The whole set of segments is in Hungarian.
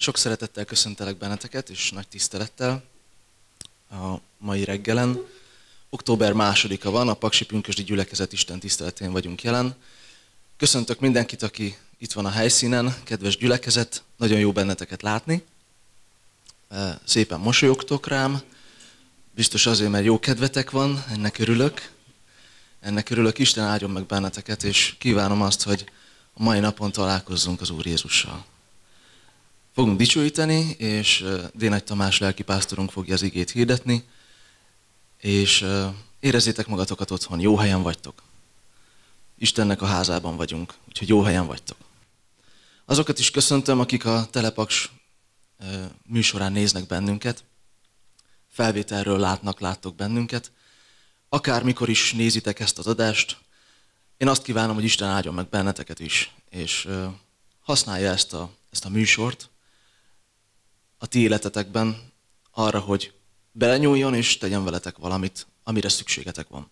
Sok szeretettel köszöntelek benneteket, és nagy tisztelettel a mai reggelen. Október 2-a van, a Paksi Pünkösdi Gyülekezet Isten tiszteletén vagyunk jelen. Köszöntök mindenkit, aki itt van a helyszínen, kedves gyülekezet, nagyon jó benneteket látni. Szépen mosolyogtok rám, biztos azért, mert jó kedvetek van, ennek örülök. Isten áldjon meg benneteket, és kívánom azt, hogy a mai napon találkozzunk az Úr Jézussal. Fogunk dicsőíteni, és Dénagy Tamás lelkipásztorunk fogja az igét hirdetni, és érezzétek magatokat otthon, jó helyen vagytok. Istennek a házában vagyunk, úgyhogy jó helyen vagytok. Azokat is köszöntöm, akik a Telepaks műsorán néznek bennünket, felvételről láttok bennünket, akármikor is nézitek ezt az adást. Én azt kívánom, hogy Isten áldjon meg benneteket is, és használja ezt a műsort a ti életetekben arra, hogy belenyúljon és tegyen veletek valamit, amire szükségetek van.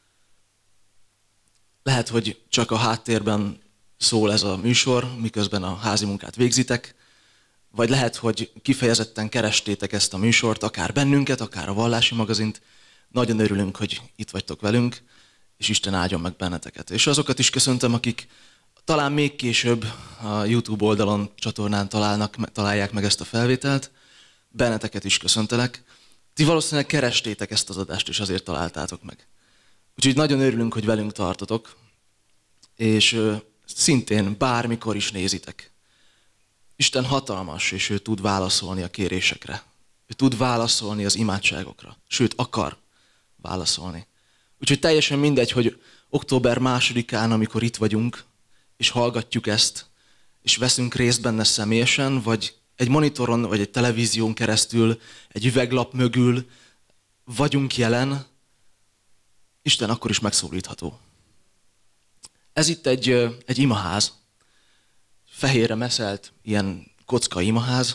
Lehet, hogy csak a háttérben szól ez a műsor, miközben a házi munkát végzitek, vagy lehet, hogy kifejezetten kerestétek ezt a műsort, akár bennünket, akár a vallási magazint. Nagyon örülünk, hogy itt vagytok velünk, és Isten áldjon meg benneteket. És azokat is köszöntöm, akik talán még később a YouTube oldalon, csatornán találják meg ezt a felvételt. Benneteket is köszöntelek. Ti valószínűleg kerestétek ezt az adást, és azért találtátok meg. Úgyhogy nagyon örülünk, hogy velünk tartotok, és szintén bármikor is nézitek. Isten hatalmas, és ő tud válaszolni a kérésekre. Ő tud válaszolni az imádságokra, sőt akar válaszolni. Úgyhogy teljesen mindegy, hogy október 2-án, amikor itt vagyunk, és hallgatjuk ezt, és veszünk részt benne személyesen, vagy egy monitoron, vagy egy televízión keresztül, egy üveglap mögül vagyunk jelen, Isten akkor is megszólítható. Ez itt egy imaház, fehérre meszelt, ilyen kocka imaház.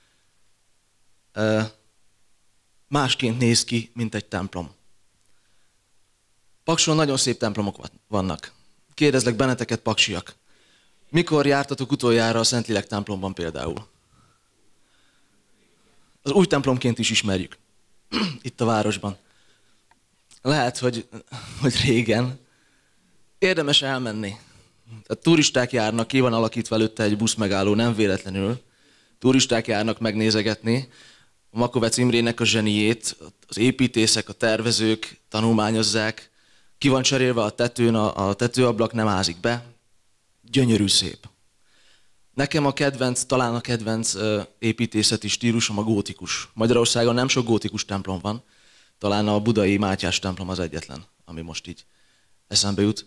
Másként néz ki, mint egy templom. Pakson nagyon szép templomok vannak. Kérdezlek benneteket, paksiak. Mikor jártatok utoljára a Szentlélek templomban például? Az új templomként is ismerjük. Itt a városban. Lehet, hogy régen. Érdemes elmenni. A turisták járnak, ki van alakítva előtte egy buszmegálló, nem véletlenül. Turisták járnak megnézegetni a Makovec Imrének a zseniét, az építészek, a tervezők tanulmányozzák. Ki van cserélve a tetőn, a tetőablak nem ázik be. Gyönyörű szép. Nekem talán a kedvenc építészeti stílusom a gótikus. Magyarországon nem sok gótikus templom van. Talán a budai Mátyás templom az egyetlen, ami most így eszembe jut.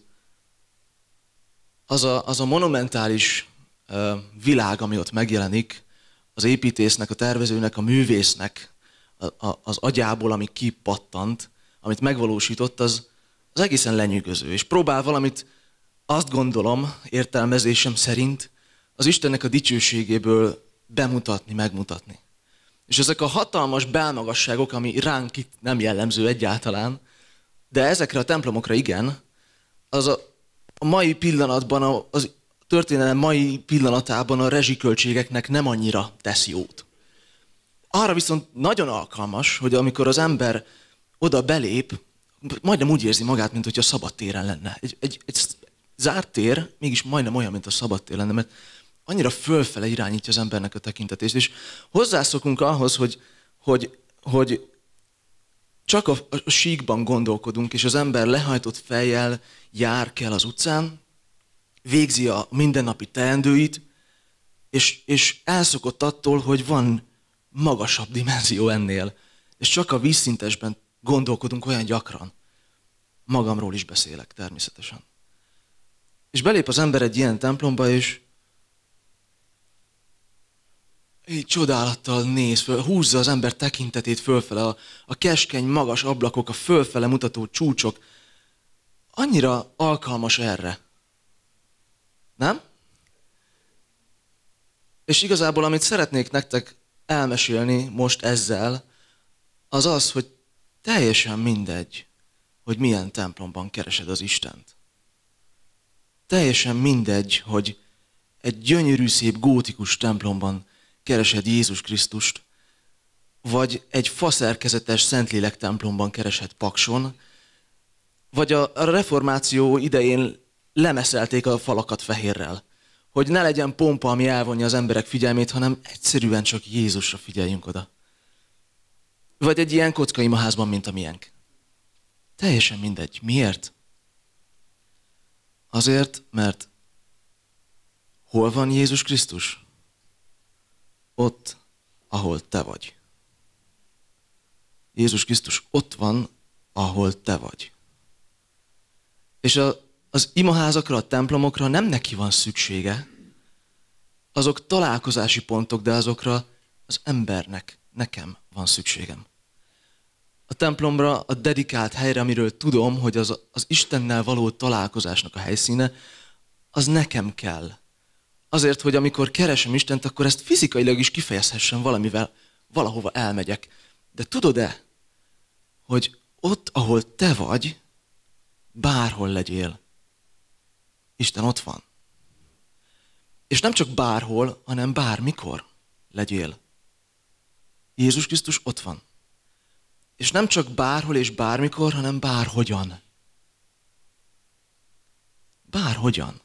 Az a monumentális világ, ami ott megjelenik, az építésznek, a tervezőnek, a művésznek az agyából, ami kipattant, amit megvalósított, az egészen lenyűgöző. És próbál valamit, azt gondolom, értelmezésem szerint, az Istennek a dicsőségéből bemutatni, megmutatni. És ezek a hatalmas belmagasságok, ami ránk itt nem jellemző egyáltalán, de ezekre a templomokra igen, az a mai pillanatban, a történelem mai pillanatában a rezsiköltségeknek nem annyira tesz jót. Arra viszont nagyon alkalmas, hogy amikor az ember oda belép, majdnem úgy érzi magát, mint hogyha szabadtéren lenne. Egy zárt tér mégis majdnem olyan, mint a szabadtér lenne, mert annyira fölfele irányítja az embernek a tekintetést. És hozzászokunk ahhoz, hogy csak a síkban gondolkodunk, és az ember lehajtott fejjel jár kell az utcán, végzi a mindennapi teendőit, és elszokott attól, hogy van magasabb dimenzió ennél. És csak a vízszintesben gondolkodunk olyan gyakran. Magamról is beszélek természetesen. És belép az ember egy ilyen templomba, és így csodálattal néz föl, húzza az ember tekintetét fölfele, a keskeny, magas ablakok, a fölfele mutató csúcsok. Annyira alkalmas erre. Nem? És igazából, amit szeretnék nektek elmesélni most ezzel, az az, hogy teljesen mindegy, hogy milyen templomban keresed az Istent. Teljesen mindegy, hogy egy gyönyörű, szép gótikus templomban keresed Jézus Krisztust, vagy egy faszerkezetes Szentlélek templomban keresed Pakson, vagy a reformáció idején lemeszelték a falakat fehérrel, hogy ne legyen pompa, ami elvonja az emberek figyelmét, hanem egyszerűen csak Jézusra figyeljünk oda. Vagy egy ilyen kockaimaházban, mint a miénk. Teljesen mindegy. Miért? Azért, mert hol van Jézus Krisztus? Ott, ahol te vagy. Jézus Krisztus ott van, ahol te vagy. És az imaházakra, a templomokra nem neki van szüksége. Azok találkozási pontok, de azokra az embernek, nekem van szükségem. A templomra, a dedikált helyre, amiről tudom, hogy az Istennel való találkozásnak a helyszíne, az nekem kell. Azért, hogy amikor keresem Istent, akkor ezt fizikailag is kifejezhessen valamivel, valahova elmegyek. De tudod-e, hogy ott, ahol te vagy, bárhol legyél, Isten ott van. És nem csak bárhol, hanem bármikor legyél. Jézus Krisztus ott van. És nem csak bárhol és bármikor, hanem bárhogyan. Bárhogyan.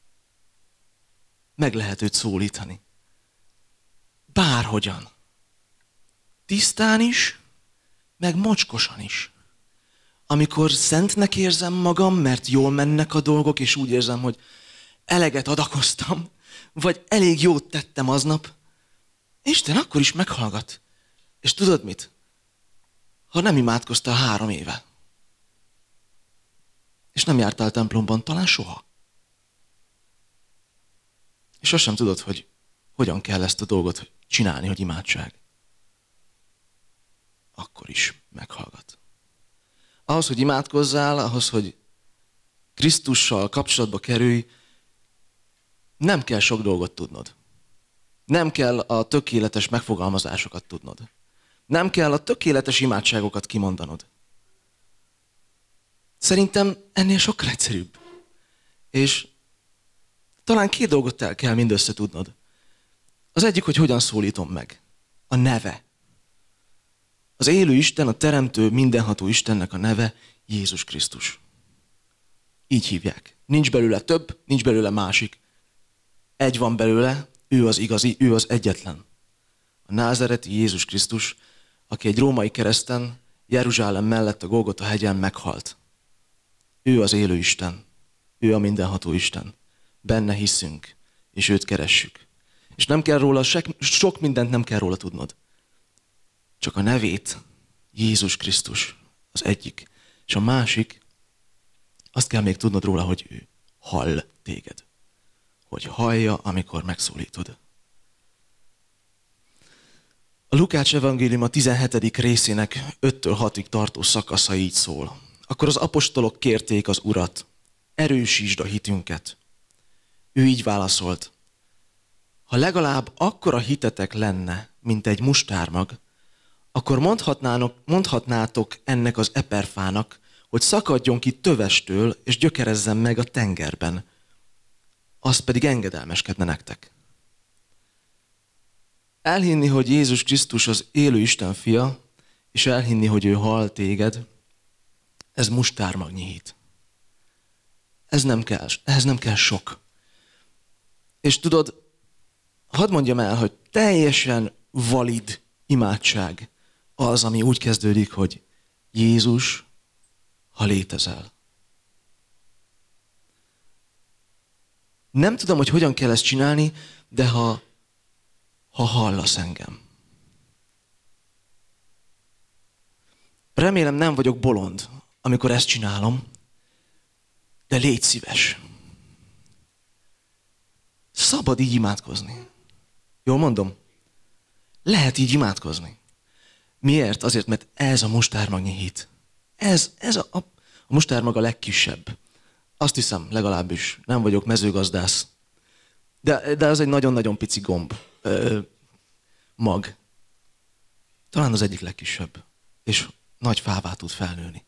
Meg lehet őt szólítani. Bárhogyan. Tisztán is, meg mocskosan is. Amikor szentnek érzem magam, mert jól mennek a dolgok, és úgy érzem, hogy eleget adakoztam, vagy elég jót tettem aznap, Isten akkor is meghallgat. És tudod mit? Ha nem imádkoztál 3 éve, és nem jártál templomban, talán soha. És azt sem tudod, hogy hogyan kell ezt a dolgot csinálni, hogy imádság. Akkor is meghallgat. Ahhoz, hogy imádkozzál, ahhoz, hogy Krisztussal kapcsolatba kerülj, nem kell sok dolgot tudnod. Nem kell a tökéletes megfogalmazásokat tudnod. Nem kell a tökéletes imádságokat kimondanod. Szerintem ennél sokkal egyszerűbb. És talán 2 dolgot el kell mindössze tudnod. Az egyik, hogy hogyan szólítom meg. A neve. Az élő Isten, a teremtő, mindenható Istennek a neve Jézus Krisztus. Így hívják. Nincs belőle több, nincs belőle másik. Egy van belőle, ő az igazi, ő az egyetlen. A názáreti Jézus Krisztus, aki egy római kereszten Jeruzsálem mellett a Golgota hegyen meghalt. Ő az élő Isten. Ő a mindenható Isten. Benne hiszünk, és őt keressük. És nem kell róla, sok mindent nem kell róla tudnod. Csak a nevét, Jézus Krisztus, az egyik. És a másik, azt kell még tudnod róla, hogy ő hall téged. Hogy hallja, amikor megszólítod. A Lukács evangélium a 17. részének 5-től 6-ig tartó szakasza így szól. Akkor az apostolok kérték az Urat, erősítsd a hitünket. Ő így válaszolt, ha legalább akkora hitetek lenne, mint egy mustármag, akkor mondhatnátok ennek az eperfának, hogy szakadjon ki tövestől, és gyökerezzen meg a tengerben. Az pedig engedelmeskedne nektek. Elhinni, hogy Jézus Krisztus az élő Isten fia, és elhinni, hogy ő hall téged, ez mustármagnyi hit. Ehhez nem kell sok. És tudod, hadd mondjam el, hogy teljesen valid imádság az, ami úgy kezdődik, hogy Jézus, ha létezel. Nem tudom, hogy hogyan kell ezt csinálni, de ha hallasz engem. Remélem nem vagyok bolond, amikor ezt csinálom, de légy szíves. Szabad így imádkozni. Jól mondom? Lehet így imádkozni. Miért? Azért, mert ez a mustármagnyi hit. Ez a mustármag a legkisebb. Azt hiszem, legalábbis. Nem vagyok mezőgazdász. De az egy nagyon-nagyon pici gomb. Mag. Talán az egyik legkisebb. És nagy fává tud felnőni.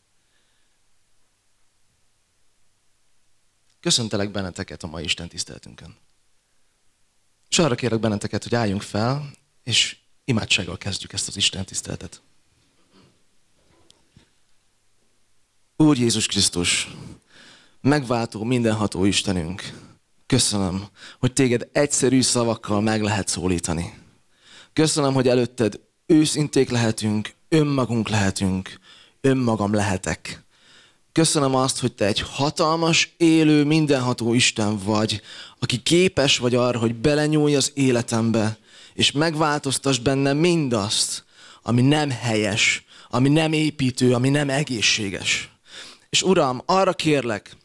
Köszöntelek benneteket a mai Isten tiszteletünkön. És arra kérlek benneteket, hogy álljunk fel, és imádsággal kezdjük ezt az Isten tiszteletet. Úr Jézus Krisztus, megváltó, mindenható Istenünk, köszönöm, hogy téged egyszerű szavakkal meg lehet szólítani. Köszönöm, hogy előtted őszinték lehetünk, önmagunk lehetünk, önmagam lehetek. Köszönöm azt, hogy te egy hatalmas, élő, mindenható Isten vagy, aki képes vagy arra, hogy belenyúlj az életembe, és megváltoztass benne mindazt, ami nem helyes, ami nem építő, ami nem egészséges. És Uram, arra kérlek,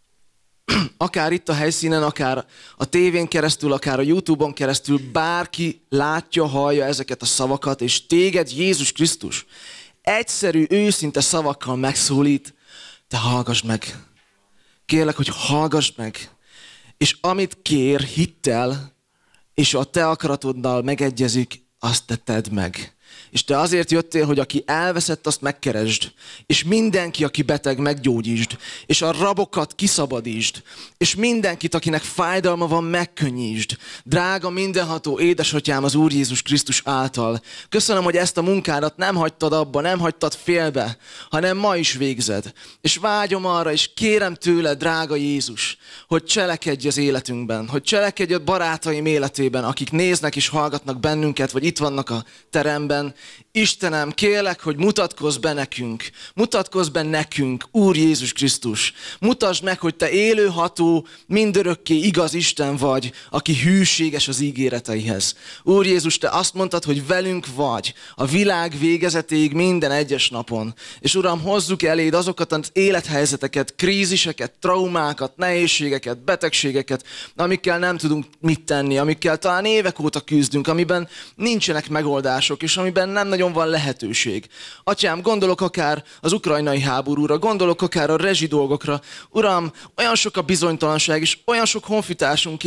akár itt a helyszínen, akár a tévén keresztül, akár a YouTube-on keresztül, bárki látja, hallja ezeket a szavakat, és téged, Jézus Krisztus, egyszerű, őszinte szavakkal megszólít, te hallgass meg. Kérlek, hogy hallgass meg. És amit kér hittel, és a te akaratodnal megegyezik, azt te tedd meg. És te azért jöttél, hogy aki elveszett, azt megkeresd. És mindenki, aki beteg, meggyógyítsd. És a rabokat kiszabadítsd. És mindenkit, akinek fájdalma van, megkönnyítsd. Drága mindenható édesatyám az Úr Jézus Krisztus által. Köszönöm, hogy ezt a munkádat nem hagytad abba, nem hagytad félbe, hanem ma is végzed. És vágyom arra, és kérem tőled, drága Jézus, hogy cselekedj az életünkben, hogy cselekedj a barátaim életében, akik néznek és hallgatnak bennünket, vagy itt vannak a teremben. Istenem, kérlek, hogy mutatkozz be nekünk, mutatkozz be nekünk, Úr Jézus Krisztus. Mutasd meg, hogy te élőható, mindörökké igaz Isten vagy, aki hűséges az ígéreteihez. Úr Jézus, te azt mondtad, hogy velünk vagy a világ végezetéig minden egyes napon. És Uram, hozzuk eléd azokat az élethelyzeteket, kríziseket, traumákat, nehézségeket, betegségeket, amikkel nem tudunk mit tenni, amikkel talán évek óta küzdünk, amiben nincsenek megoldások, és amiben nem nagyon van lehetőség. Atyám, gondolok akár az ukrajnai háborúra, gondolok akár a rezsi dolgokra. Uram, olyan sok a bizonytalanság, és olyan sok honfitársunk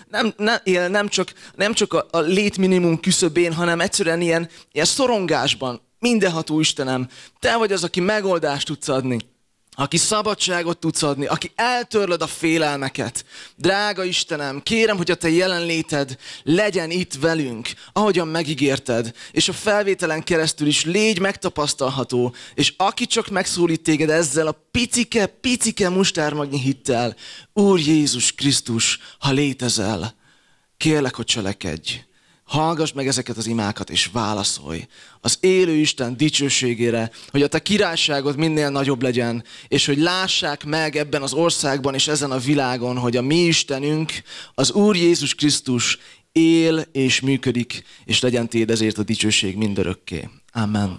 él nem csak a létminimum küszöbén, hanem egyszerűen ilyen szorongásban. Mindenható Istenem, te vagy az, aki megoldást tudsz adni. Aki szabadságot tudsz adni, aki eltörlöd a félelmeket. Drága Istenem, kérem, hogy a te jelenléted legyen itt velünk, ahogyan megígérted, és a felvételen keresztül is légy megtapasztalható, és aki csak megszólít téged ezzel a picike mustármagnyi hittel, Úr Jézus Krisztus, ha létezel, kérlek, hogy cselekedj. Hallgass meg ezeket az imákat, és válaszolj az élő Isten dicsőségére, hogy a te királyságod minél nagyobb legyen, és hogy lássák meg ebben az országban és ezen a világon, hogy a mi Istenünk, az Úr Jézus Krisztus él és működik, és legyen téd ezért a dicsőség mindörökké. Amen.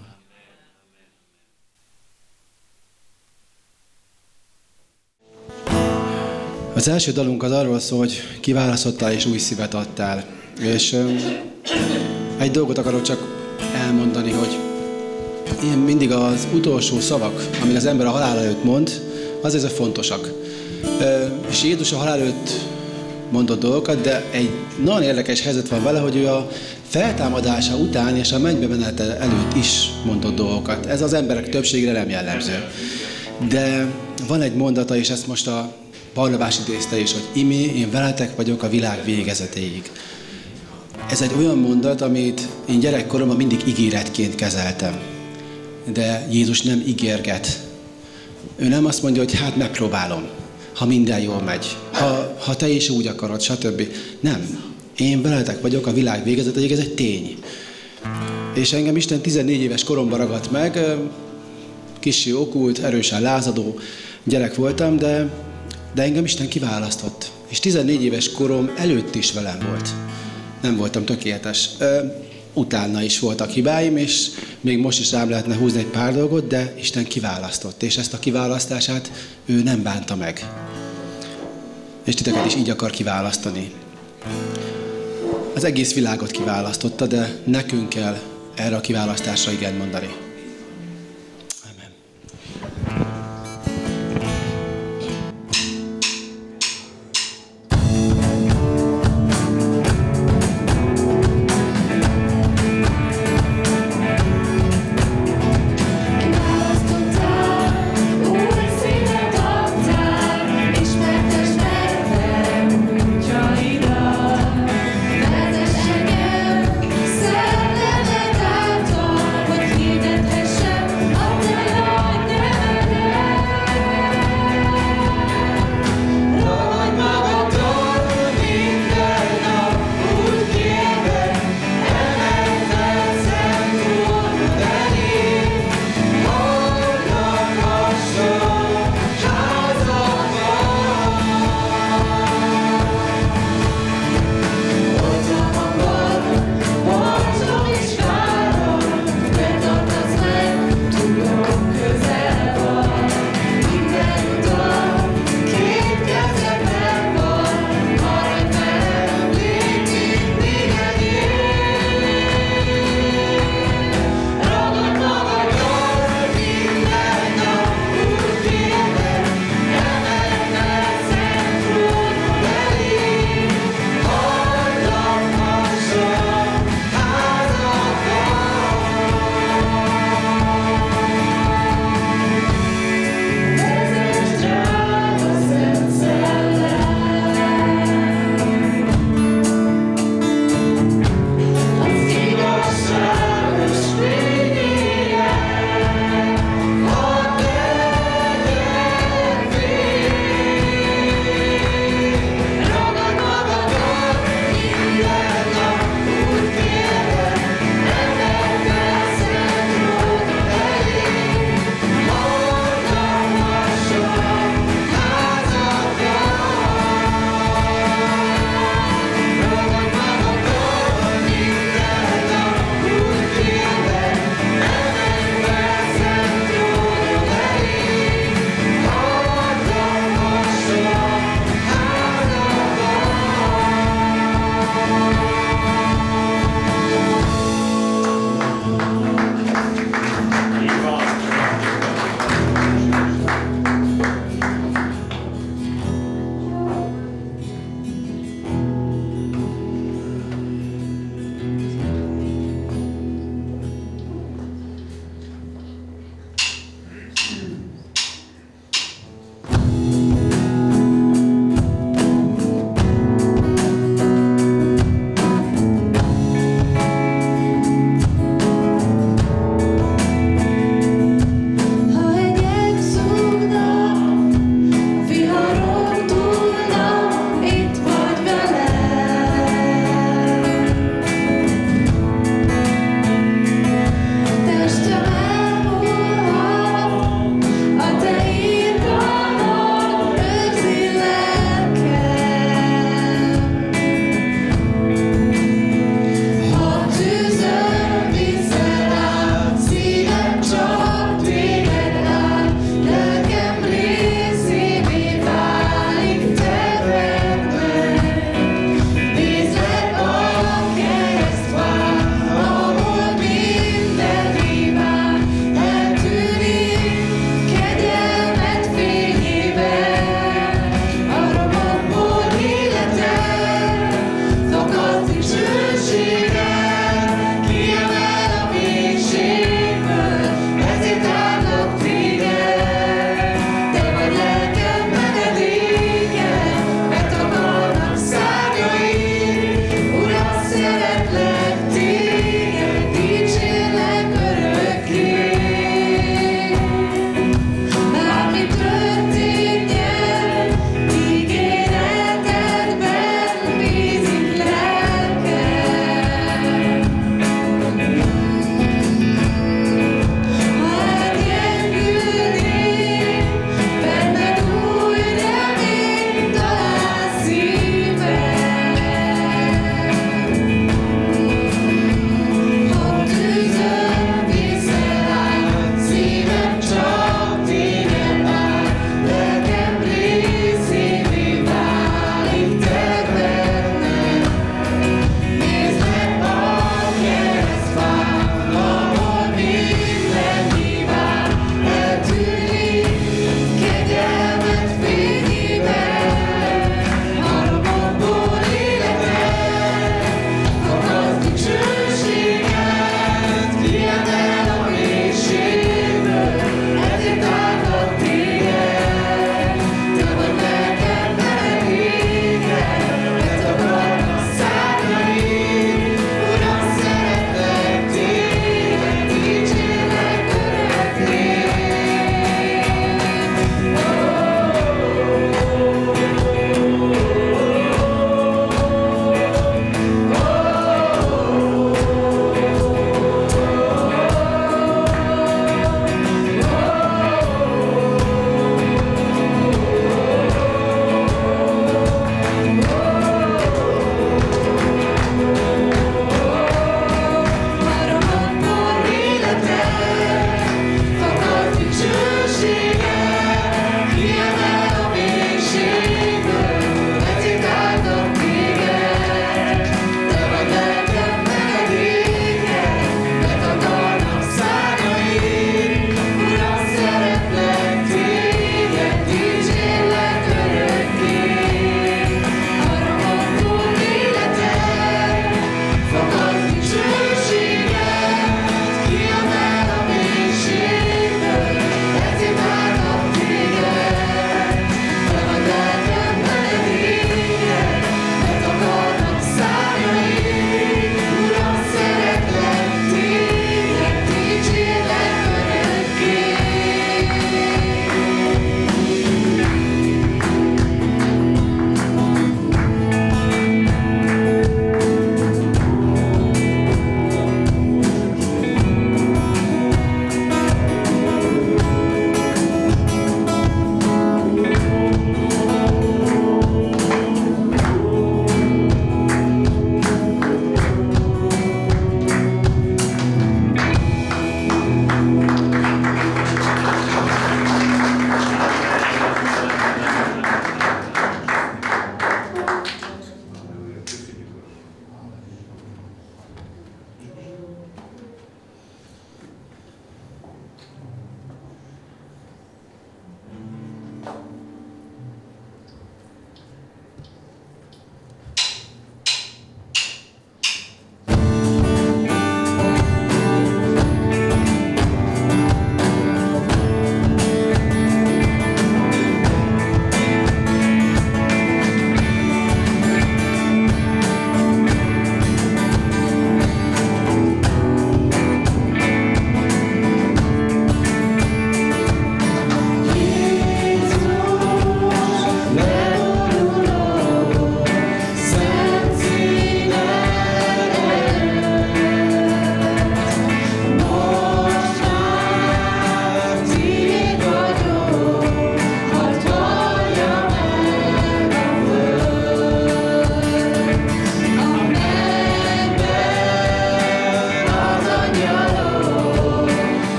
Az első dalunk az arról szól, hogy kiválasztottál és új szívet adtál. És egy dolgot akarok csak elmondani, hogy én mindig az utolsó szavak, amit az ember a halál előtt mond, azért fontosak. És Jézus a halál előtt mondott dolgokat, de egy nagyon érdekes helyzet van vele, hogy ő a feltámadása után és a mennybe menete előtt is mondott dolgokat. Ez az emberek többségre nem jellemző. De van egy mondata, és ezt most a Barnabás idézte is, hogy imé, én veletek vagyok a világ végezetéig. Ez egy olyan mondat, amit én gyerekkoromban mindig ígéretként kezeltem. De Jézus nem ígérget. Ő nem azt mondja, hogy hát megpróbálom, ha minden jól megy, ha te is úgy akarod, stb. Nem. Én veletek vagyok a világ végezetéig, ez egy tény. És engem Isten 14 éves koromban ragadt meg, kissé okult, erősen lázadó gyerek voltam, de engem Isten kiválasztott. És 14 éves korom előtt is velem volt. Nem voltam tökéletes. Utána is voltak hibáim, és még most is rám lehetne húzni egy pár dolgot, de Isten kiválasztott. És ezt a kiválasztását ő nem bánta meg. És titeket is így akar kiválasztani. Az egész világot kiválasztotta, de nekünk kell erre a kiválasztásra igen mondani. Amen. Vezess engem,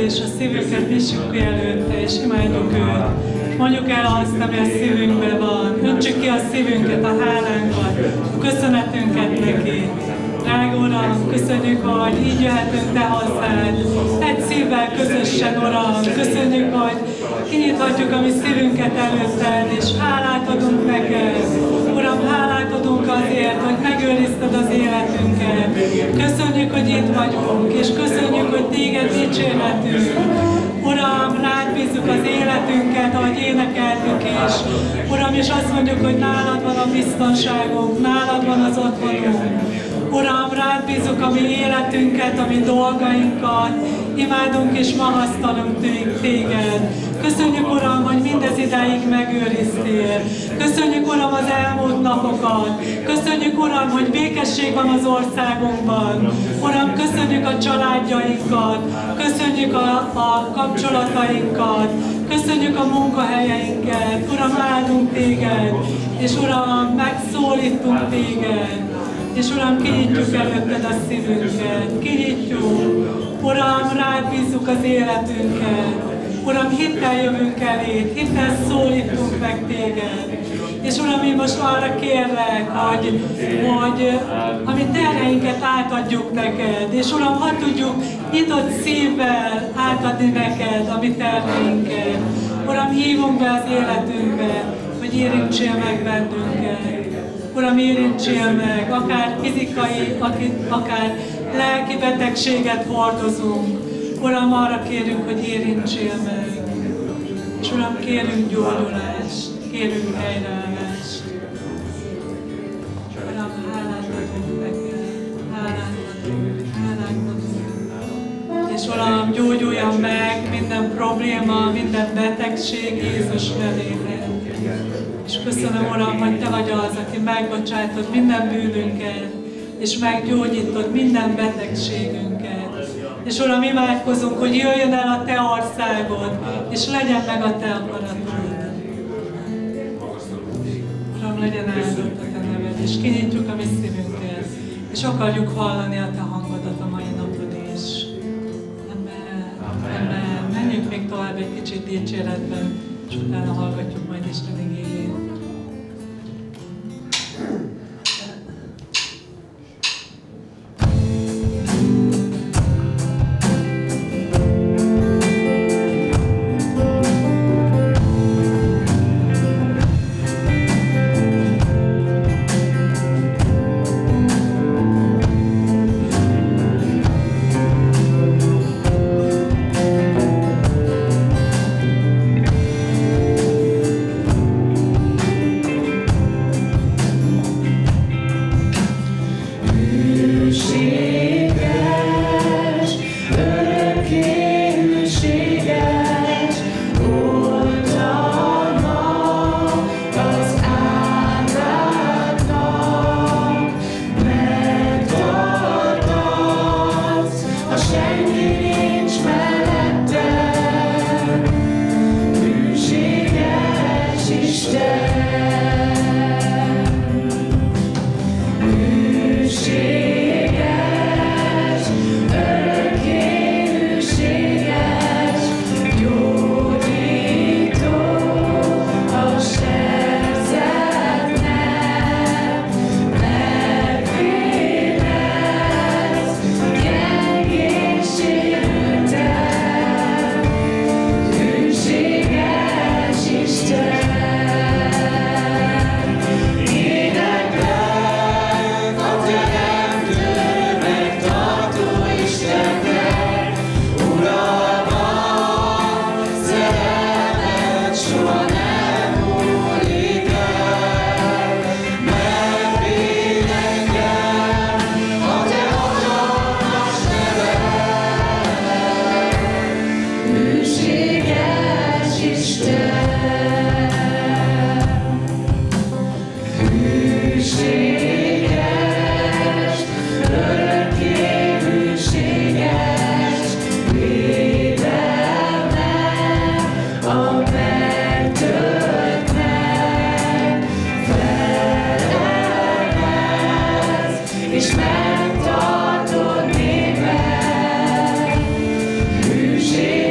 és a szívünket nyissuk előtte, és imádjuk őt. Mondjuk el azt, ami a szívünkben van. Öntsük ki a szívünket, a hálánkat, a köszönetünket neki. Drága Uram, köszönjük, hogy így jöhetünk Te hozzád. Egy szívvel közösen, Uram. Köszönjük, hogy kinyithatjuk a mi szívünket előtted, és hálát adunk neked. Uram, hálát adunk azért, hogy megőrizted az életünket. Köszönjük, hogy itt vagyunk, és köszönjük, hogy Téged dicsérhetünk. Uram, rád bízzuk az életünket, ahogy énekeltük is. Uram, és azt mondjuk, hogy nálad van a biztonságunk, nálad van az otthonunk. Uram, rád bízzuk a mi életünket, a mi dolgainkat, imádunk és magasztalunk Téged. Köszönjük, Uram, hogy mindez idáig megőriztél. Köszönjük, Uram, az elmúlt napokat. Köszönjük, Uram, hogy békesség van az országunkban. Uram, köszönjük a családjainkat. Köszönjük a kapcsolatainkat. Köszönjük a munkahelyeinket. Uram, áldunk Téged. És Uram, megszólítunk Téged. És Uram, kinyitjuk előtted a szívünket, kinyitjuk. Uram, rád bízzuk az életünket. Uram, hittel jövünk eléd, hittel szólítunk meg Téged. És Uram, én most arra kérlek, hogy a mi terheinket átadjuk neked. És Uram, ha tudjuk nyitott szívvel átadni neked a mi terheinket. Uram, hívunk be az életünkbe, hogy érintsél meg bennünket. Uram, érintsél meg, akár fizikai, akár lelki betegséget hordozunk. Uram, arra kérünk, hogy érintsél meg. És Uram, kérünk gyógyulást, kérünk helyreállást. Uram, hálát adunk neked, hálát adunk. És Uram, gyógyuljon meg minden probléma, minden betegség Jézus nevében. És köszönöm, Uram, hogy Te vagy az, aki megbocsátod minden bűnünket, és meggyógyítod minden betegségünket. És Uram, imádkozunk, hogy jöjjön el a Te országod, és legyen meg a Te akaratod. Uram, legyen áldott a Te neved, és kinyitjuk a mi szívünket, és akarjuk hallani a Te hangodat a mai napon is. Amen. Menjünk még tovább egy kicsit dicséretben, és utána hallgatjuk majd Isten igéjét. és megtartod néven, hűség.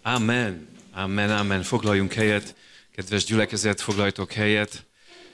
Amen, amen, amen. Foglaljunk helyet, kedves gyülekezet, foglaljatok helyet.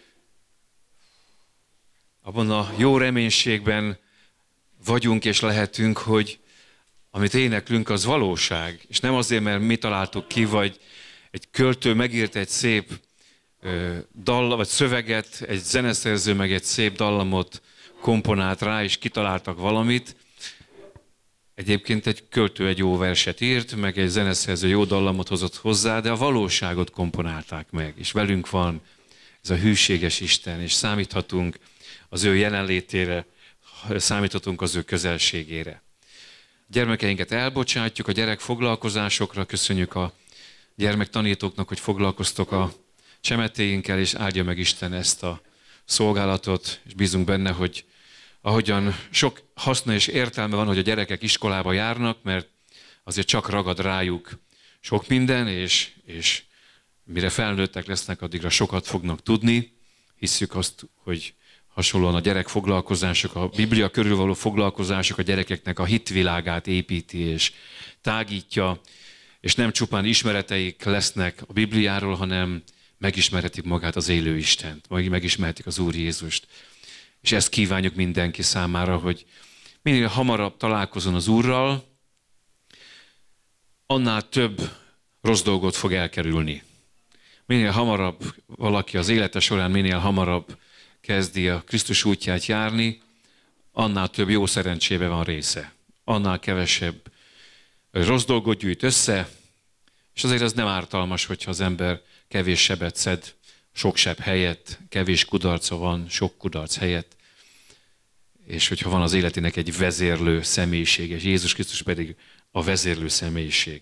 Abban a jó reménységben vagyunk és lehetünk, hogy amit éneklünk, az valóság. És nem azért, mert mi találtuk ki, vagy egy költő megírt egy szép dal, vagy szöveget, egy zeneszerző meg egy szép dallamot komponált rá, és kitaláltak valamit. Egyébként egy költő egy jó verset írt, meg egy zeneszerző jó dallamot hozott hozzá, de a valóságot komponálták meg. És velünk van ez a hűséges Isten, és számíthatunk az ő jelenlétére, számíthatunk az ő közelségére. A gyermekeinket elbocsátjuk a gyerekfoglalkozásokra, köszönjük a gyermektanítóknak, hogy foglalkoztok a csemetéinkkel, és áldja meg Isten ezt a szolgálatot, és bízunk benne, hogy ahogyan sok haszna és értelme van, hogy a gyerekek iskolába járnak, mert azért csak ragad rájuk sok minden, és mire felnőttek lesznek, addigra sokat fognak tudni. Hisszük azt, hogy hasonlóan a gyerekfoglalkozások, a Biblia körül való foglalkozások a gyerekeknek a hitvilágát építi és tágítja, és nem csupán ismereteik lesznek a Bibliáról, hanem megismerhetik magát az élő Istent, megismerhetik az Úr Jézust. És ezt kívánjuk mindenki számára, hogy minél hamarabb találkozon az Úrral, annál több rossz dolgot fog elkerülni. Minél hamarabb valaki az élete során, minél hamarabb kezdi a Krisztus útját járni, annál több jó szerencsébe van része. Annál kevesebb rossz dolgot gyűjt össze, és azért ez nem ártalmas, hogyha az ember kevés sebet szed, sok seb helyett, kevés kudarca van, sok kudarc helyett, és hogyha van az életének egy vezérlő személyiség, és Jézus Krisztus pedig a vezérlő személyiség.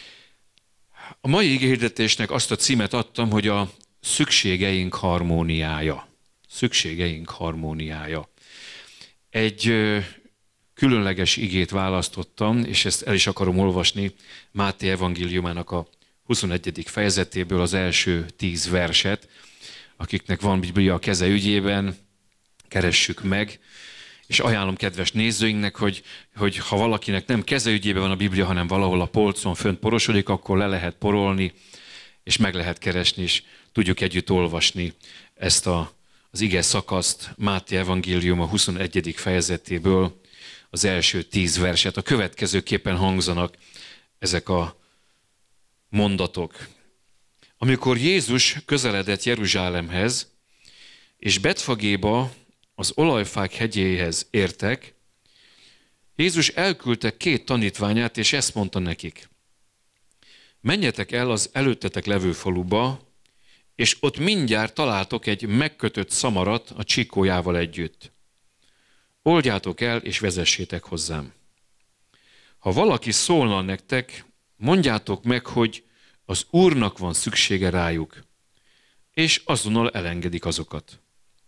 A mai igéhirdetésnek azt a címet adtam, hogy a szükségeink harmóniája. Szükségeink harmóniája. Egy különleges igét választottam, és ezt el is akarom olvasni Máté evangéliumának a 21. fejezetéből az első 10 verset. Akiknek van Biblia a keze ügyében, keressük meg, és ajánlom kedves nézőinknek, hogy ha valakinek nem keze ügyében van a Biblia, hanem valahol a polcon fönt porosodik, akkor le lehet porolni, és meg lehet keresni, és tudjuk együtt olvasni ezt az ige szakaszt, Máté evangélium a 21. fejezetéből, az első 10 verset. A következőképpen hangzanak ezek a mondatok. Amikor Jézus közeledett Jeruzsálemhez, és Betfagéba, az olajfák hegyéhez értek, Jézus elküldte 2 tanítványát, és ezt mondta nekik. Menjetek el az előttetek levő faluba, és ott mindjárt találtok egy megkötött szamarat a csikójával együtt. Oldjátok el, és vezessétek hozzám. Ha valaki szólna nektek, mondjátok meg, hogy az Úrnak van szüksége rájuk, és azonnal elengedik azokat.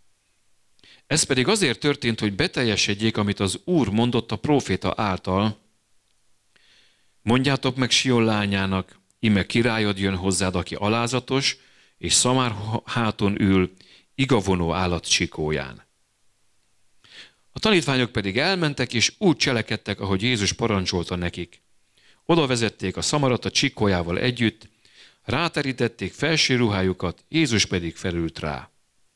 Ez pedig azért történt, hogy beteljesedjék, amit az Úr mondott a próféta által. Mondjátok meg Sion lányának, íme királyod jön hozzád, aki alázatos, és szamár háton ül, igavonó állat csikóján. A tanítványok pedig elmentek, és úgy cselekedtek, ahogy Jézus parancsolta nekik. Oda vezették a szamarat a csikójával együtt, ráterítették felső ruhájukat, Jézus pedig felült rá.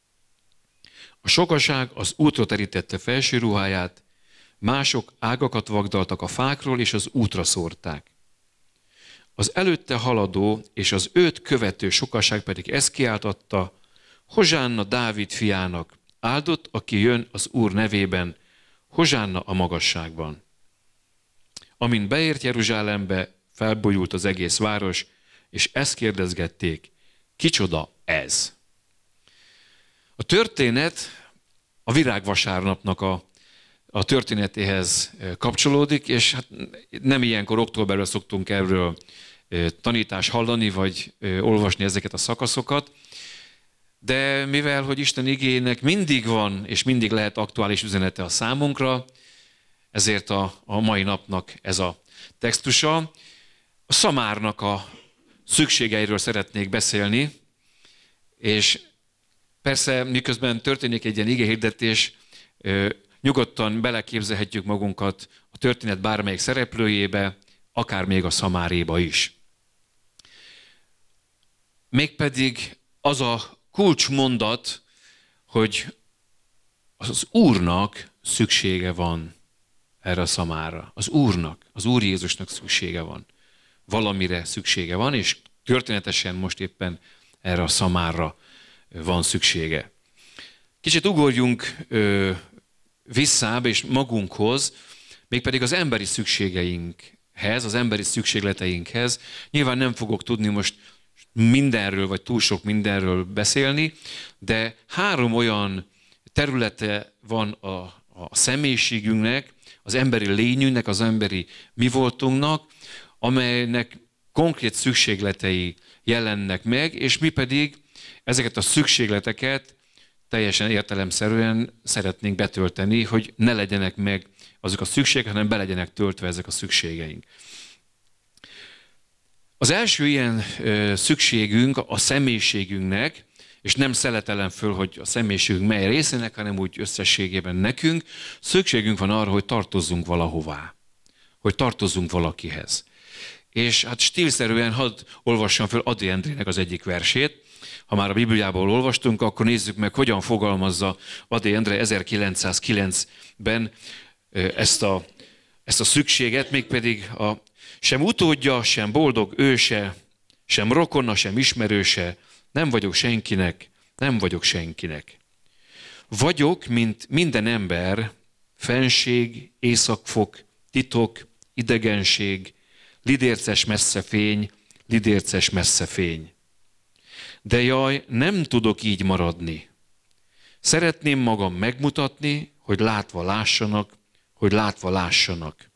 A sokaság az útra terítette felső ruháját, mások ágakat vagdaltak a fákról, és az útra szórták. Az előtte haladó és az őt követő sokaság pedig ezt kiáltatta, Hozsánna Dávid fiának, áldott, aki jön az Úr nevében, Hozsánna a magasságban. Amint beért Jeruzsálembe, felbolyult az egész város, és ezt kérdezgették, kicsoda ez? A történet a virágvasárnapnak a történetéhez kapcsolódik, és hát nem ilyenkor októberben szoktunk erről tanítást hallani, vagy olvasni ezeket a szakaszokat, de mivel, hogy Isten igének mindig van, és mindig lehet aktuális üzenete a számunkra, ezért a mai napnak ez a textusa. A szamárnak a szükségeiről szeretnék beszélni, és persze miközben történik egy ilyen igehirdetés, nyugodtan beleképzelhetjük magunkat a történet bármelyik szereplőjébe, akár még a szamáréba is. Mégpedig az a kulcsmondat, hogy az Úrnak szüksége van erre a szamára. Az Úrnak, az Úr Jézusnak szüksége van. Valamire szüksége van, és történetesen most éppen erre a szamára van szüksége. Kicsit ugorjunk visszább és magunkhoz, mégpedig az emberi szükségeinkhez, az emberi szükségleteinkhez. Nyilván nem fogok tudni most mindenről, vagy túl sok mindenről beszélni, de 3 olyan területe van a személyiségünknek, az emberi lényünknek, az emberi mi voltunknak, amelynek konkrét szükségletei jelennek meg, és mi pedig ezeket a szükségleteket teljesen értelemszerűen szeretnénk betölteni, hogy ne legyenek meg azok a szükségek, hanem be legyenek töltve ezek a szükségeink. Az első ilyen szükségünk a személyiségünknek, és nem szeletelem föl, hogy a személyiségünk mely részének, hanem úgy összességében nekünk, szükségünk van arra, hogy tartozzunk valahová, hogy tartozzunk valakihez. És hát stílszerűen hadd olvassam föl Ady Endrének az egyik versét. Ha már a Bibliából olvastunk, akkor nézzük meg, hogyan fogalmazza Ady Endre 1909-ben ezt a szükséget, mégpedig sem utódja, sem boldog őse, sem rokona, sem ismerőse, nem vagyok senkinek, nem vagyok senkinek. Vagyok, mint minden ember, fenség, északfok, titok, idegenség, lidérces messze fény, lidérces messze fény. De jaj, nem tudok így maradni. Szeretném magam megmutatni, hogy látva lássanak, hogy látva lássanak.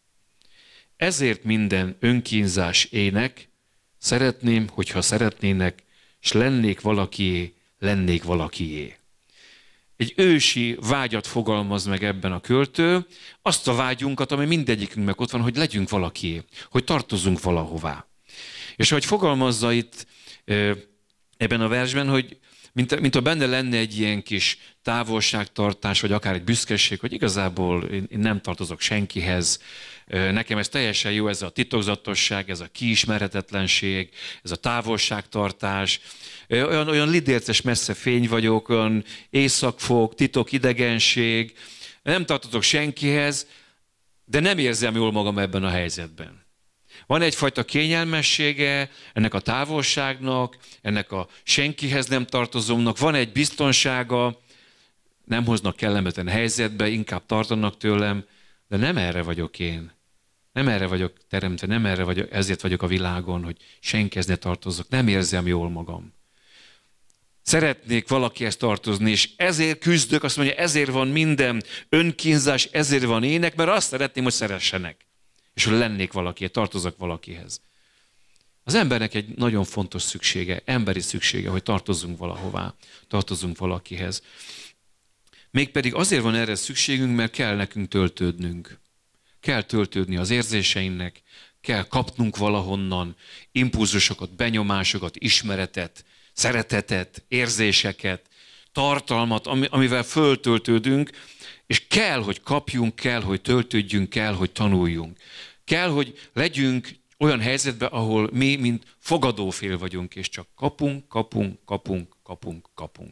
Ezért minden önkínzás ének, szeretném, hogyha szeretnének, s lennék valakié, lennék valakié. Egy ősi vágyat fogalmaz meg ebben a költő, azt a vágyunkat, ami mindegyikünknek ott van, hogy legyünk valakié, hogy tartozzunk valahová. És ahogy fogalmazza itt ebben a versben, hogy mint benne lenne egy ilyen kis távolságtartás, vagy akár egy büszkeség, hogy igazából én nem tartozok senkihez. Nekem ez teljesen jó, ez a titokzatosság, ez a kiismerhetetlenség, ez a távolságtartás. Olyan lidérces messze fény vagyok, olyan északfok, titok, idegenség. Nem tartozok senkihez, de nem érzem jól magam ebben a helyzetben. Van egyfajta kényelmessége ennek a távolságnak, ennek a senkihez nem tartozomnak, van egy biztonsága, nem hoznak kellemetlen helyzetbe, inkább tartanak tőlem, de nem erre vagyok én. Nem erre vagyok teremtve, nem erre vagyok, ezért vagyok a világon, hogy senkihez ne tartozzak, nem érzem jól magam. Szeretnék valakihez tartozni, és ezért küzdök, azt mondja, ezért van minden önkínzás, ezért van ének, mert azt szeretném, hogy szeressenek. És hogy lennék valakihez, tartozok valakihez. Az embernek egy nagyon fontos szüksége, emberi szüksége, hogy tartozzunk valahová, tartozzunk valakihez. Mégpedig azért van erre szükségünk, mert kell nekünk töltődnünk. Kell töltődni az érzéseinknek, kell kapnunk valahonnan impulzusokat, benyomásokat, ismeretet, szeretetet, érzéseket, tartalmat, amivel föltöltődünk, és kell, hogy kapjunk, kell, hogy töltődjünk, kell, hogy tanuljunk. Kell, hogy legyünk olyan helyzetben, ahol mi, mint fogadófél vagyunk, és csak kapunk, kapunk, kapunk, kapunk, kapunk.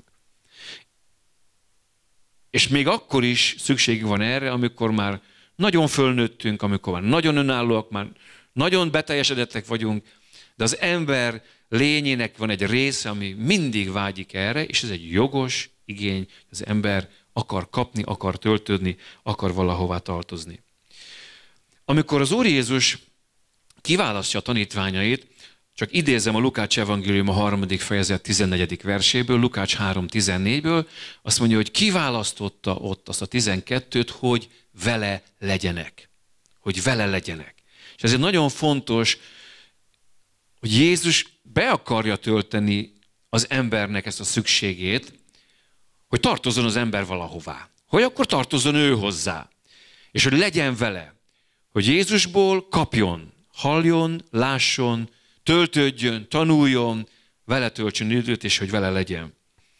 És még akkor is szükségünk van erre, amikor már nagyon fölnőttünk, amikor már nagyon önállóak, már nagyon beteljesedettek vagyunk, de az ember lényének van egy része, ami mindig vágyik erre, és ez egy jogos igény, az ember akar kapni, akar töltődni, akar valahová tartozni. Amikor az Úr Jézus kiválasztja a tanítványait, csak idézem a Lukács evangélium a 3. fejezet 14. verséből, Lukács 3.14-ből, azt mondja, hogy kiválasztotta ott azt a 12-t, hogy vele legyenek. Hogy vele legyenek. És ezért nagyon fontos, hogy Jézus be akarja tölteni az embernek ezt a szükségét, hogy tartozzon az ember valahová. Hogy akkor tartozzon ő hozzá. És hogy legyen vele. Hogy Jézusból kapjon, halljon, lásson, töltődjön, tanuljon, vele töltsön időt, és hogy vele legyen.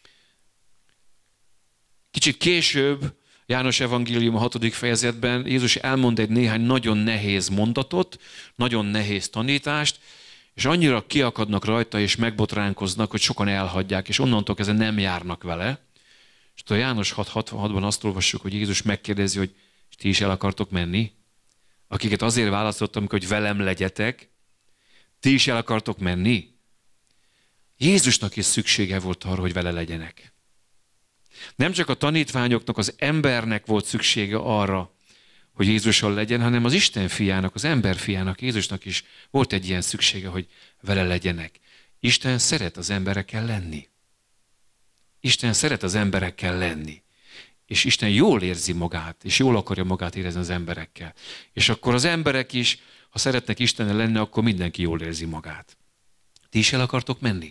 Kicsit később, János evangélium a 6. fejezetben Jézus elmond egy néhány nagyon nehéz mondatot, nagyon nehéz tanítást, és annyira kiakadnak rajta, és megbotránkoznak, hogy sokan elhagyják, és onnantól kezdve nem járnak vele. És a János 6:66-ban azt olvassuk, hogy Jézus megkérdezi, hogy ti is el akartok menni? Akiket azért választottam, hogy velem legyetek, ti is el akartok menni? Jézusnak is szüksége volt arra, hogy vele legyenek. Nem csak a tanítványoknak, az embernek volt szüksége arra, hogy Jézussal legyen, hanem az Isten fiának, az ember fiának, Jézusnak is volt egy ilyen szüksége, hogy vele legyenek. Isten szeret az emberekkel lenni. Isten szeret az emberekkel lenni. És Isten jól érzi magát, és jól akarja magát érezni az emberekkel. És akkor az emberek is, ha szeretnek Istennel lenni, akkor mindenki jól érzi magát. Ti is el akartok menni?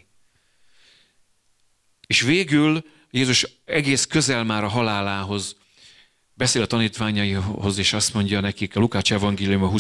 És végül Jézus egész közel már a halálához beszél a tanítványaihoz, és azt mondja nekik a Lukács evangélium a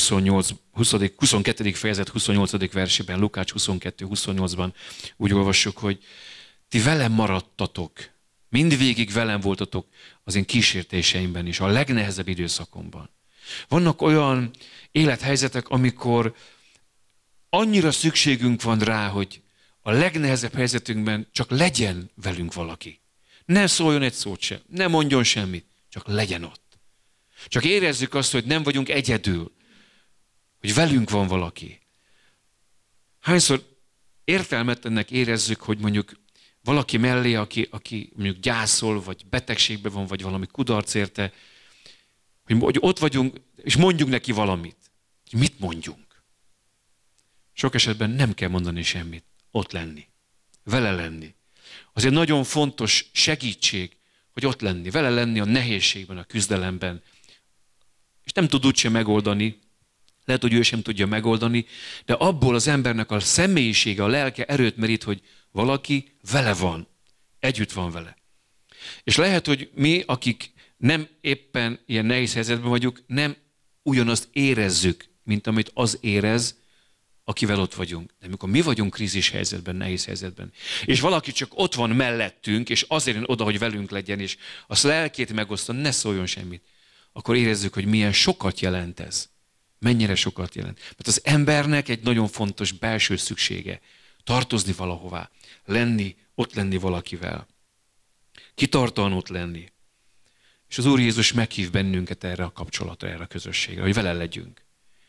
22. fejezet 28. versében, Lukács 22-28-ban úgy olvassuk, hogy ti velem maradtatok, mindvégig velem voltatok az én kísértéseimben is, a legnehezebb időszakomban. Vannak olyan élethelyzetek, amikor annyira szükségünk van rá, hogy a legnehezebb helyzetünkben csak legyen velünk valaki. Ne szóljon egy szót sem, ne mondjon semmit, csak legyen ott. Csak érezzük azt, hogy nem vagyunk egyedül, hogy velünk van valaki. Hányszor értelmetlennek érezzük, hogy mondjuk valaki mellé, aki mondjuk gyászol, vagy betegségben van, vagy valami kudarc érte, hogy ott vagyunk, és mondjuk neki valamit. Mit mondjunk? Sok esetben nem kell mondani semmit. Ott lenni. Vele lenni. Az egy nagyon fontos segítség, hogy ott lenni. Vele lenni a nehézségben, a küzdelemben. És nem tud úgysem megoldani. Lehet, hogy ő sem tudja megoldani, de abból az embernek a személyisége, a lelke erőt merít, hogy valaki vele van. Együtt van vele. És lehet, hogy mi, akik nem éppen ilyen nehéz helyzetben vagyunk, nem ugyanazt érezzük, mint amit az érez, akivel ott vagyunk. De amikor mi vagyunk krízis helyzetben, nehéz helyzetben, és valaki csak ott van mellettünk, és azért jön oda, hogy velünk legyen, és az lelkét megoszta, ne szóljon semmit, akkor érezzük, hogy milyen sokat jelent ez. Mennyire sokat jelent. Mert az embernek egy nagyon fontos belső szüksége. Tartozni valahová. Lenni, ott lenni valakivel. Kitartóan ott lenni. És az Úr Jézus meghív bennünket erre a kapcsolatra, erre a közösségre, hogy vele legyünk.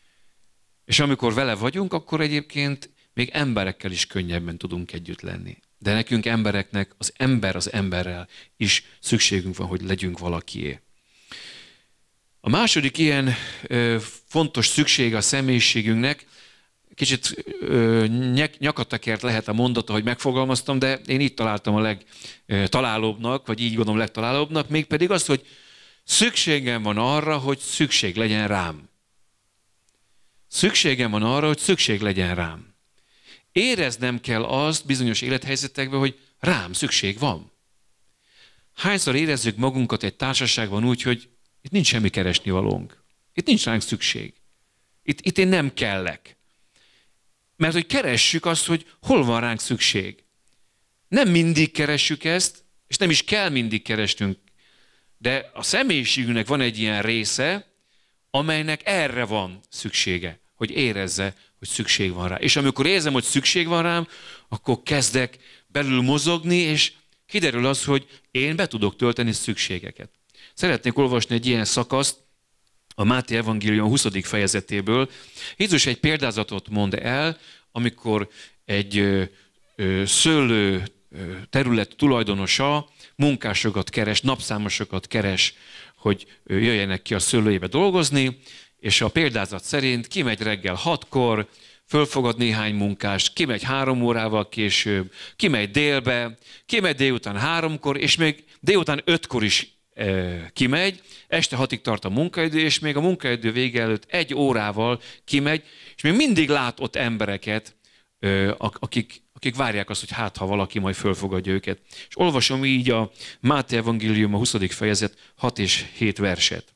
És amikor vele vagyunk, akkor egyébként még emberekkel is könnyebben tudunk együtt lenni. De nekünk embereknek, az emberrel is szükségünk van, hogy legyünk valakié. A második ilyen fontos szüksége a személyiségünknek, kicsit nyakatakert lehet a mondata, hogy megfogalmaztam, de én így találtam a legtalálóbbnak, vagy így gondolom legtalálóbbnak, mégpedig az, hogy szükségem van arra, hogy szükség legyen rám. Szükségem van arra, hogy szükség legyen rám. Éreznem kell azt bizonyos élethelyzetekben, hogy rám szükség van. Hányszor érezzük magunkat egy társaságban úgy, hogy itt nincs semmi keresnivalónk. Itt nincs ránk szükség. Itt én nem kellek. Mert hogy keressük azt, hogy hol van ránk szükség. Nem mindig keressük ezt, és nem is kell mindig keresnünk. De a személyiségünknek van egy ilyen része, amelynek erre van szüksége, hogy érezze, hogy szükség van rá. És amikor érzem, hogy szükség van rám, akkor kezdek belül mozogni, és kiderül az, hogy én be tudok tölteni szükségeket. Szeretnék olvasni egy ilyen szakaszt a Máté evangélium 20. fejezetéből. Jézus egy példázatot mond el, amikor egy szőlő terület tulajdonosa munkásokat keres, napszámosokat keres, hogy jöjjenek ki a szőlőjébe dolgozni, és a példázat szerint kimegy reggel 6-kor, fölfogad néhány munkást, kimegy 3 órával később, kimegy délbe, kimegy délután 3-kor, és még délután 5-kor is kimegy, este 6-ig tart a munkaidő, és még a munkaidő vége előtt 1 órával kimegy, és még mindig lát ott embereket, akik várják azt, hogy ha valaki majd fölfogadja őket. És olvasom így a Máté evangélium a 20. fejezet 6 és 7 verset.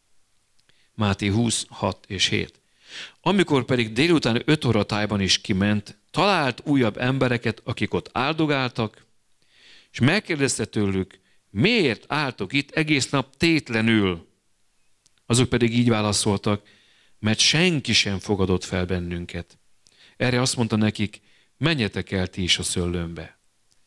Máté 20, 6 és 7. Amikor pedig délután 5 óra tájban is kiment, talált újabb embereket, akik ott áldogáltak, és megkérdezte tőlük, miért álltok itt egész nap tétlenül? Azok pedig így válaszoltak, mert senki sem fogadott fel bennünket. Erre azt mondta nekik, menjetek el ti is a szőlőmbe.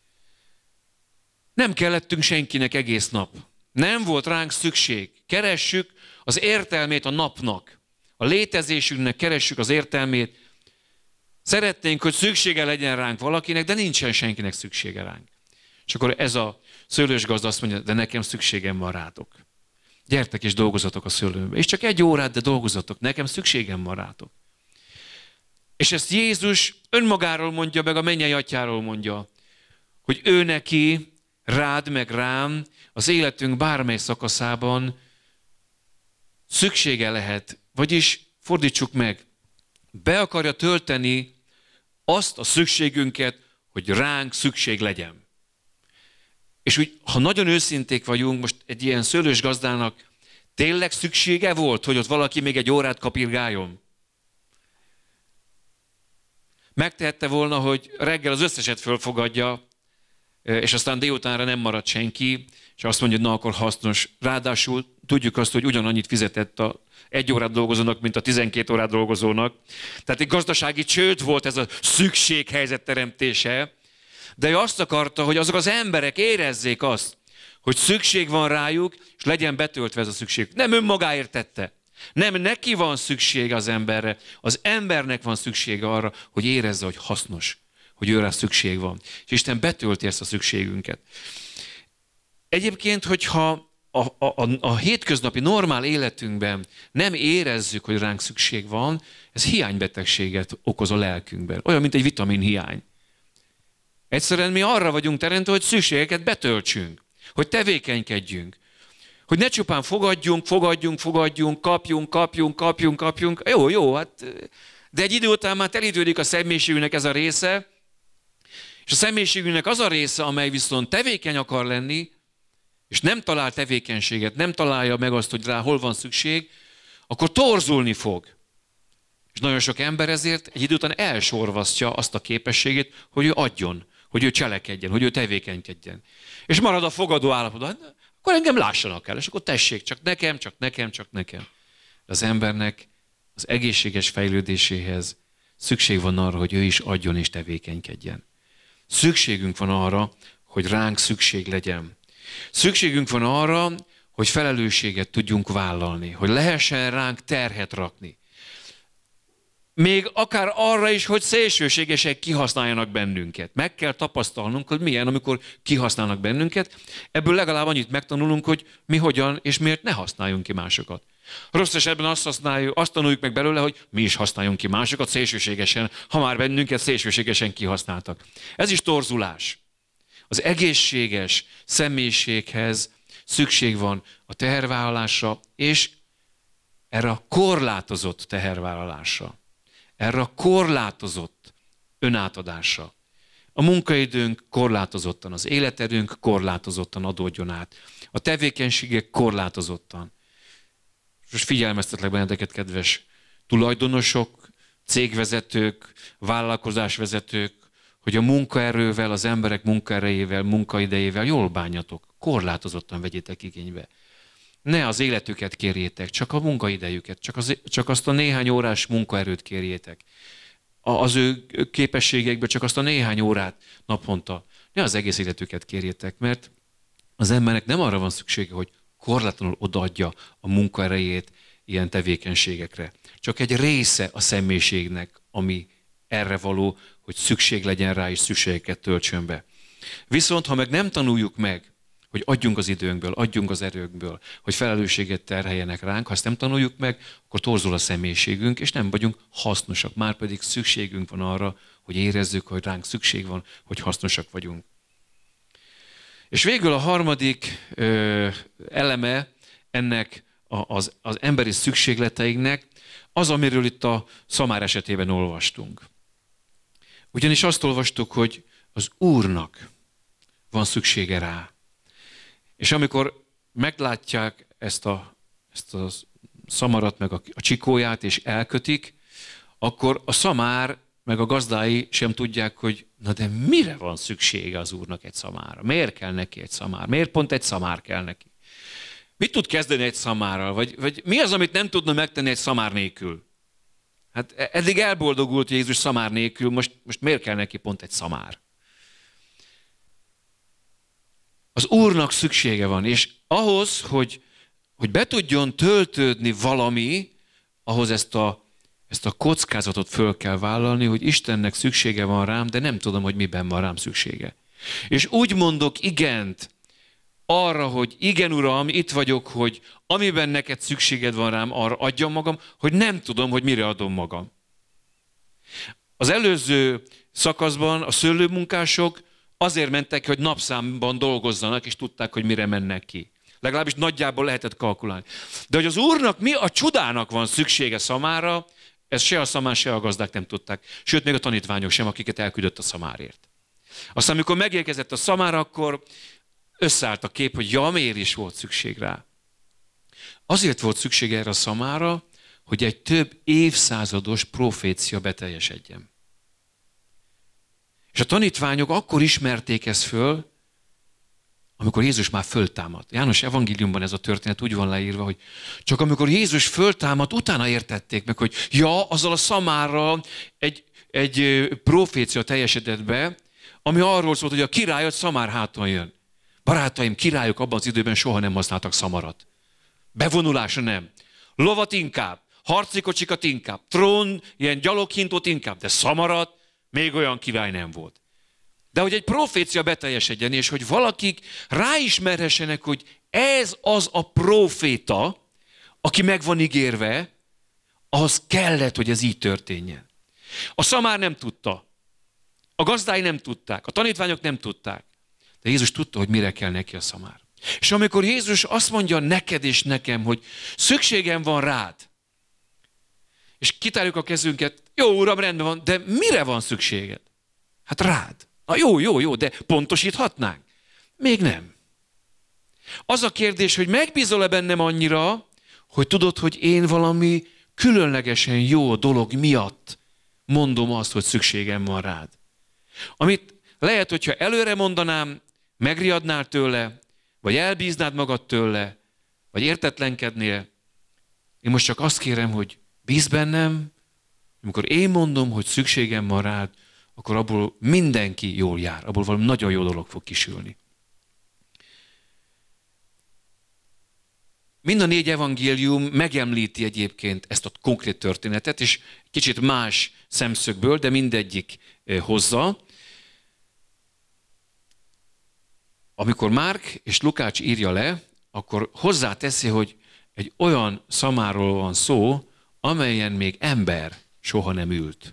Nem kellettünk senkinek egész nap. Nem volt ránk szükség. Keressük az értelmét a napnak. A létezésünknek keressük az értelmét. Szeretnénk, hogy szüksége legyen ránk valakinek, de nincsen senkinek szüksége ránk. És akkor ez a szőlősgazda azt mondja, de nekem szükségem van rátok. Gyertek és dolgozatok a szőlőmbe. És csak 1 órát, de dolgozatok. Nekem szükségem van rátok. És ezt Jézus önmagáról mondja, meg a mennyei atyáról mondja, hogy ő neki, rád meg rám, az életünk bármely szakaszában szüksége lehet. Vagyis fordítsuk meg, be akarja tölteni azt a szükségünket, hogy ránk szükség legyen. És úgy, ha nagyon őszinték vagyunk, most egy ilyen szőlős gazdának tényleg szüksége volt, hogy ott valaki még 1 órát kapirgáljon? Megtehette volna, hogy reggel az összeset fölfogadja, és aztán délutánra nem marad senki, és azt mondja, hogy na akkor hasznos. Ráadásul tudjuk azt, hogy ugyanannyit fizetett a 1 órát dolgozónak, mint a 12 órát dolgozónak. Tehát egy gazdasági csőd volt ez a szükséghelyzet teremtése, de ő azt akarta, hogy azok az emberek érezzék azt, hogy szükség van rájuk, és legyen betöltve ez a szükség. Nem önmagáért tette. Nem neki van szüksége az emberre, az embernek van szüksége arra, hogy érezze, hogy hasznos, hogy őre szükség van. És Isten betölti ezt a szükségünket. Egyébként, hogyha a hétköznapi normál életünkben nem érezzük, hogy ránk szükség van, ez hiánybetegséget okoz a lelkünkben. Olyan, mint egy vitaminhiány. Egyszerűen mi arra vagyunk teremtve, hogy szükségeket betöltsünk, hogy tevékenykedjünk. Hogy ne csupán fogadjunk, kapjunk. Jó, hát, de egy idő után már telítődik a személyiségünknek ez a része, és a személyiségünknek az a része, amely viszont tevékeny akar lenni, és nem talál tevékenységet, nem találja meg azt, hogy rá hol van szükség, akkor torzulni fog. És nagyon sok ember ezért egy idő után elsorvasztja azt a képességét, hogy ő adjon, hogy ő cselekedjen, hogy ő tevékenykedjen. És marad a fogadó állapotban, akkor engem lássanak el, és akkor tessék, csak nekem. De az embernek az egészséges fejlődéséhez szükség van arra, hogy ő is adjon és tevékenykedjen. Szükségünk van arra, hogy ránk szükség legyen. Szükségünk van arra, hogy felelősséget tudjunk vállalni, hogy lehessen ránk terhet rakni. Még akár arra is, hogy szélsőségesek kihasználjanak bennünket. Meg kell tapasztalnunk, hogy milyen, amikor kihasználnak bennünket. Ebből legalább annyit megtanulunk, hogy mi hogyan és miért ne használjunk ki másokat. Rossz esetben azt tanuljuk meg belőle, hogy mi is használjunk ki másokat szélsőségesen, ha már bennünket szélsőségesen kihasználtak. Ez is torzulás. Az egészséges személyiséghez szükség van a tehervállalásra, és erre a korlátozott tehervállalásra. Erre a korlátozott önátadásra. A munkaidőnk korlátozottan, az életerőnk korlátozottan adódjon át. A tevékenységek korlátozottan. Most figyelmeztetlek benneteket, kedves tulajdonosok, cégvezetők, vállalkozásvezetők, hogy a munkaerővel, az emberek munkaerejével, munkaidejével jól bánjatok. Korlátozottan vegyétek igénybe. Ne az életüket kérjétek, csak a munkaidejüket, csak azt a néhány órás munkaerőt kérjétek. Az ő képességeikből csak azt a néhány órát naponta. Ne az egész életüket kérjétek, mert az embernek nem arra van szüksége, hogy korlátlanul odaadja a munkaerejét ilyen tevékenységekre. Csak egy része a személyiségnek, ami erre való, hogy szükség legyen rá, és szükségeket töltsön be. Viszont, ha meg nem tanuljuk meg, hogy adjunk az időnkből, adjunk az erőnkből, hogy felelősséget terheljenek ránk, ha ezt nem tanuljuk meg, akkor torzul a személyiségünk, és nem vagyunk hasznosak. Márpedig szükségünk van arra, hogy érezzük, hogy ránk szükség van, hogy hasznosak vagyunk. És végül a harmadik eleme ennek az emberi szükségleteinknek az, amiről itt a szamár esetében olvastunk. Ugyanis azt olvastuk, hogy az Úrnak van szüksége rá. És amikor meglátják ezt a szamarat, meg a csikóját, és elkötik, akkor a szamár, meg a gazdái sem tudják, hogy na de mire van szüksége az Úrnak egy szamára? Miért kell neki egy szamár? Miért pont egy szamár kell neki? Mit tud kezdeni egy szamárral? Vagy mi az, amit nem tudna megtenni egy szamár nélkül? Hát eddig elboldogult Jézus szamár nélkül, most miért kell neki pont egy szamár? Az Úrnak szüksége van, és ahhoz, hogy be tudjon töltődni valami, ahhoz ezt a kockázatot föl kell vállalni, hogy Istennek szüksége van rám, de nem tudom, hogy miben van rám szüksége. És úgy mondok igent arra, hogy igen, Uram, itt vagyok, hogy amiben neked szükséged van rám, arra adjam magam, hogy nem tudom, hogy mire adom magam. Az előző szakaszban a szőlőmunkások azért mentek ki, hogy napszámban dolgozzanak, és tudták, hogy mire mennek ki. Legalábbis nagyjából lehetett kalkulálni. De hogy az Úrnak mi a csodának van szüksége szamára, ezt se a szamár, se a gazdák nem tudták. Sőt, még a tanítványok sem, akiket elküldött a szamárért. Aztán, amikor megérkezett a szamár, akkor összeállt a kép, hogy ja, miért is volt szükség rá. Azért volt szükség erre a szamára, hogy egy több évszázados profécia beteljesedjen. És a tanítványok akkor ismerték ezt föl, amikor Jézus már föltámadt. János evangéliumban ez a történet úgy van leírva, hogy csak amikor Jézus föltámadt, utána értették meg, hogy ja, azzal a szamárral egy profécia teljesedett be, ami arról szólt, hogy a király a szamár háton jön. Barátaim, királyok abban az időben soha nem használtak szamarat. Bevonulásra nem. Lovat inkább, harci kocsikat inkább, trón, ilyen gyaloghintót inkább, de szamarat még olyan király nem volt. De hogy egy profécia beteljesedjen, és hogy valakik ráismerhessenek, hogy ez az a próféta, aki meg van ígérve, ahhoz kellett, hogy ez így történjen. A szamár nem tudta. A gazdái nem tudták. A tanítványok nem tudták. De Jézus tudta, hogy mire kell neki a szamár. És amikor Jézus azt mondja neked és nekem, hogy szükségem van rád, és kitárjuk a kezünket, jó, Uram, rendben van, de mire van szükséged? Hát rád. Na jó, de pontosíthatnánk? Még nem. Az a kérdés, hogy megbízol-e bennem annyira, hogy tudod, hogy én valami különlegesen jó dolog miatt mondom azt, hogy szükségem van rád. Amit lehet, hogyha előre mondanám, megriadnál tőle, vagy elbíznád magad tőle, vagy értetlenkednél. Én most csak azt kérem, hogy bízz bennem, amikor én mondom, hogy szükségem van rád, akkor abból mindenki jól jár, abból valami nagyon jó dolog fog kisülni. Mind a 4 evangélium megemlíti egyébként ezt a konkrét történetet, és kicsit más szemszögből, de mindegyik hozza. Amikor Márk és Lukács írja le, akkor hozzáteszi, hogy egy olyan szamárról van szó, amelyen még ember soha nem ült.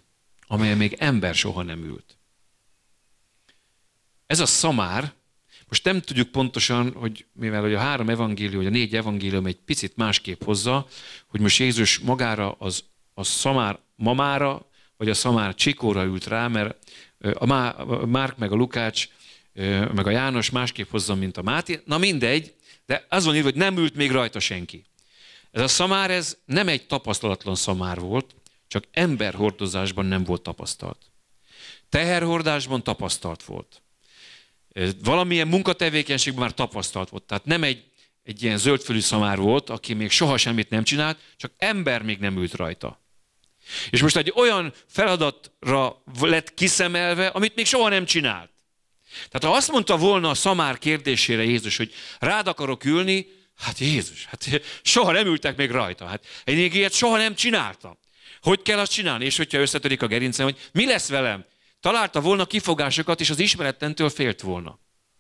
Ez a szamár, most nem tudjuk pontosan, hogy mivel hogy a 3 evangélium, vagy a 4 evangélium egy picit másképp hozza, hogy most Jézus magára a szamár mamára, vagy a szamár csikóra ült rá, mert a Márk meg a Lukács, meg a János másképp hozza, mint a Máté. Na mindegy, de az van írva, hogy nem ült még rajta senki. Ez a szamár, ez nem egy tapasztalatlan szamár volt, csak emberhordozásban nem volt tapasztalt. Teherhordásban tapasztalt volt. Valamilyen munkatevékenységben már tapasztalt volt. Tehát nem egy ilyen zöldfülű szamár volt, aki még soha semmit nem csinált, csak ember még nem ült rajta. És most egy olyan feladatra lett kiszemelve, amit még soha nem csinált. Tehát ha azt mondta volna a szamár kérdésére Jézus, hogy rád akarok ülni, hát Jézus, hát soha nem ültek még rajta. Hát én még ilyet soha nem csináltam. Hogy kell azt csinálni? És hogyha összetörik a gerincem, hogy mi lesz velem? Találta volna kifogásokat, és az ismeretlentől félt volna.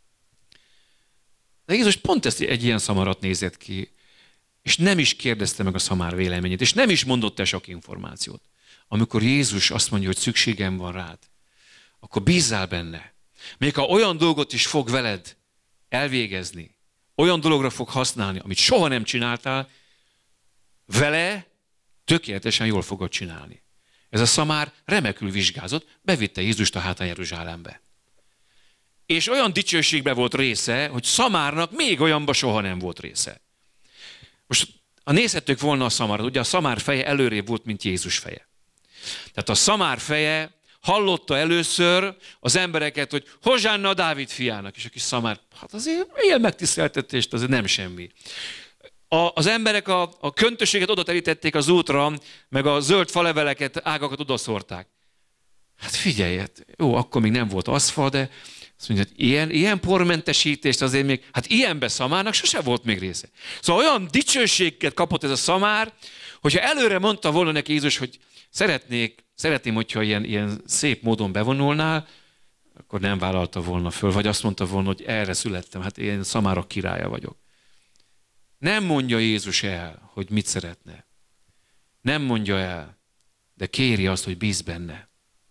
De Jézus pont ezt egy ilyen szamarat nézett ki, és nem is kérdezte meg a szamár véleményét, és nem is mondott el sok információt. Amikor Jézus azt mondja, hogy szükségem van rád, akkor bízzál benne. Még ha olyan dolgot is fog veled elvégezni, olyan dologra fog használni, amit soha nem csináltál, vele tökéletesen jól fogod csinálni. Ez a szamár remekül vizsgázott, bevitte Jézust a hátán Jeruzsálembe. És olyan dicsőségbe volt része, hogy szamárnak még olyanba soha nem volt része. Most ha nézhettük volna a szamarat, ugye a szamár feje előrébb volt, mint Jézus feje. Tehát a szamár feje hallotta először az embereket, hogy Hozsánna a Dávid fiának, és a kis szamár, hát azért ilyen megtiszteltetést azért nem semmi. Az emberek a köntösséget oda terítették az útra, meg a zöld faleveleket, ágakat odaszórták. Hát figyelj, jó, akkor még nem volt aszfalt, de azt mondja, hogy ilyen pormentesítést azért még, hát ilyenbe szamárnak sose volt még része. Szóval olyan dicsőséget kapott ez a szamár, hogyha előre mondta volna neki Jézus, hogy szeretném, hogyha ilyen szép módon bevonulnál, akkor nem vállalta volna föl, vagy azt mondta volna, hogy erre születtem, hát én szamárok királya vagyok. Nem mondja Jézus el, hogy mit szeretne. Nem mondja el, de kéri azt, hogy bízz benne.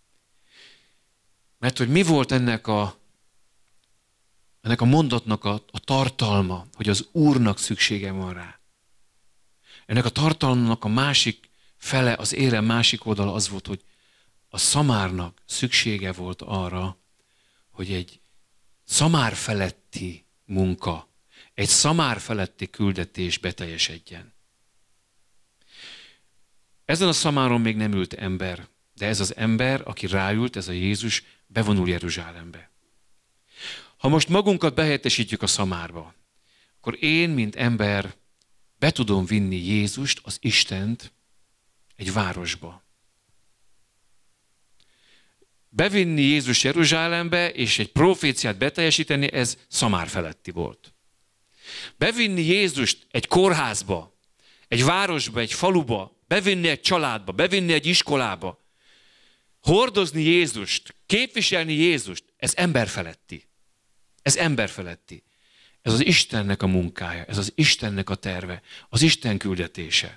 Mert hogy mi volt ennek a mondatnak a tartalma, hogy az Úrnak szüksége van rá. Ennek a tartalmának a másik fele, az érem másik oldala az volt, hogy a szamárnak szüksége volt arra, hogy egy szamár feletti munka, egy szamár feletti küldetés beteljesedjen. Ezen a szamáron még nem ült ember, de ez az ember, aki ráült, ez a Jézus, bevonul Jeruzsálembe. Ha most magunkat behelyettesítjük a szamárba, akkor én, mint ember, be tudom vinni Jézust, az Istent egy városba. Bevinni Jézus Jeruzsálembe, és egy proféciát beteljesíteni, ez szamár feletti volt. Bevinni Jézust egy kórházba, egy városba, egy faluba, bevinni egy családba, bevinni egy iskolába, hordozni Jézust, képviselni Jézust, ez emberfeletti. Ez emberfeletti. Ez az Istennek a munkája, ez az Istennek a terve, az Isten küldetése.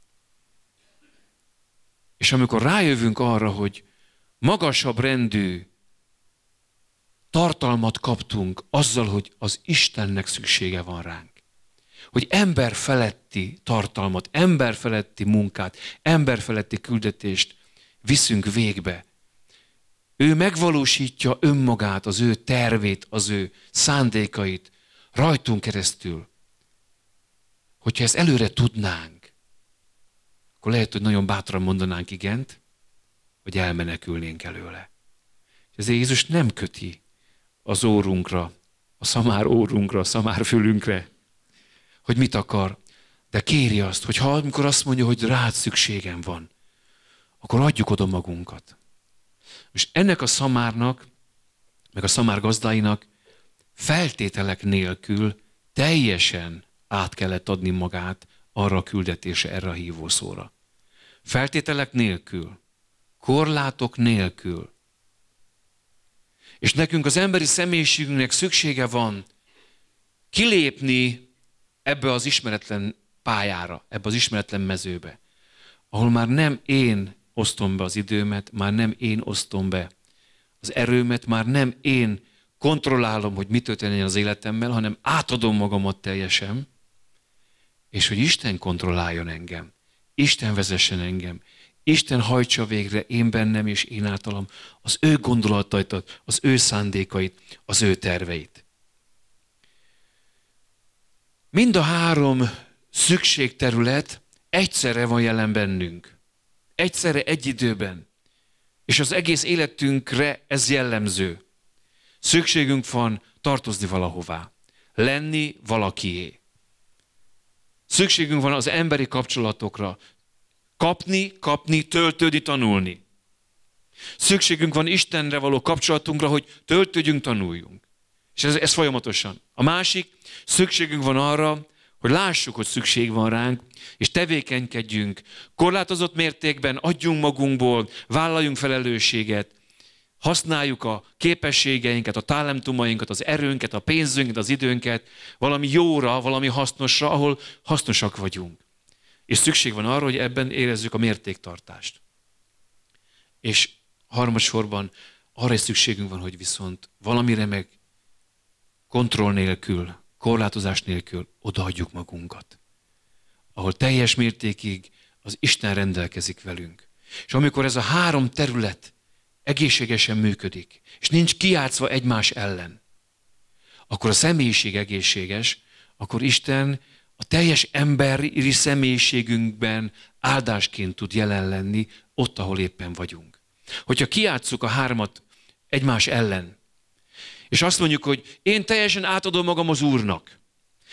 És amikor rájövünk arra, hogy magasabb rendű tartalmat kaptunk azzal, hogy az Istennek szüksége van ránk. Hogy emberfeletti tartalmat, emberfeletti munkát, emberfeletti küldetést viszünk végbe. Ő megvalósítja önmagát, az ő tervét, az ő szándékait rajtunk keresztül. Hogyha ezt előre tudnánk, akkor lehet, hogy nagyon bátran mondanánk igent, hogy elmenekülnénk előle. Ezért Jézus nem köti az órunkra, a szamár órunkra, a szamár fülünkre, hogy mit akar, de kéri azt, hogy amikor azt mondja, hogy rád szükségem van, akkor adjuk oda magunkat. És ennek a szamárnak, meg a szamár gazdáinak feltételek nélkül teljesen át kellett adni magát arra a küldetésre, erre a hívószóra. Feltételek nélkül, korlátok nélkül. És nekünk az emberi személyiségünknek szüksége van kilépni ebbe az ismeretlen pályára, ebbe az ismeretlen mezőbe, ahol már nem én osztom be az időmet, már nem én osztom be az erőmet, már nem én kontrollálom, hogy mit történjen az életemmel, hanem átadom magamat teljesen, és hogy Isten kontrolláljon engem, Isten vezessen engem, Isten hajtsa végre én bennem és én általam az ő gondolatait, az ő szándékait, az ő terveit. Mind a három szükségterület egyszerre van jelen bennünk. Egyszerre, egy időben. És az egész életünkre ez jellemző. Szükségünk van tartozni valahová. Lenni valakié. Szükségünk van az emberi kapcsolatokra. Kapni, töltődni, tanulni. Szükségünk van Istenre való kapcsolatunkra, hogy töltődjünk, tanuljunk. És ez folyamatosan. A másik, szükségünk van arra, hogy lássuk, hogy szükség van ránk, és tevékenykedjünk. Korlátozott mértékben adjunk magunkból, vállaljunk felelősséget, használjuk a képességeinket, a talentumainkat, az erőnket, a pénzünket, az időnket valami jóra, valami hasznosra, ahol hasznosak vagyunk. És szükség van arra, hogy ebben érezzük a mértéktartást. És harmadsorban arra is szükségünk van, hogy viszont valamire meg kontroll nélkül, korlátozás nélkül odaadjuk magunkat. Ahol teljes mértékig az Isten rendelkezik velünk. És amikor ez a három terület egészségesen működik, és nincs kijátszva egymás ellen, akkor a személyiség egészséges, akkor Isten a teljes emberi személyiségünkben áldásként tud jelen lenni ott, ahol éppen vagyunk. Hogyha kijátsszuk a hármat egymás ellen, és azt mondjuk, hogy én teljesen átadom magam az Úrnak,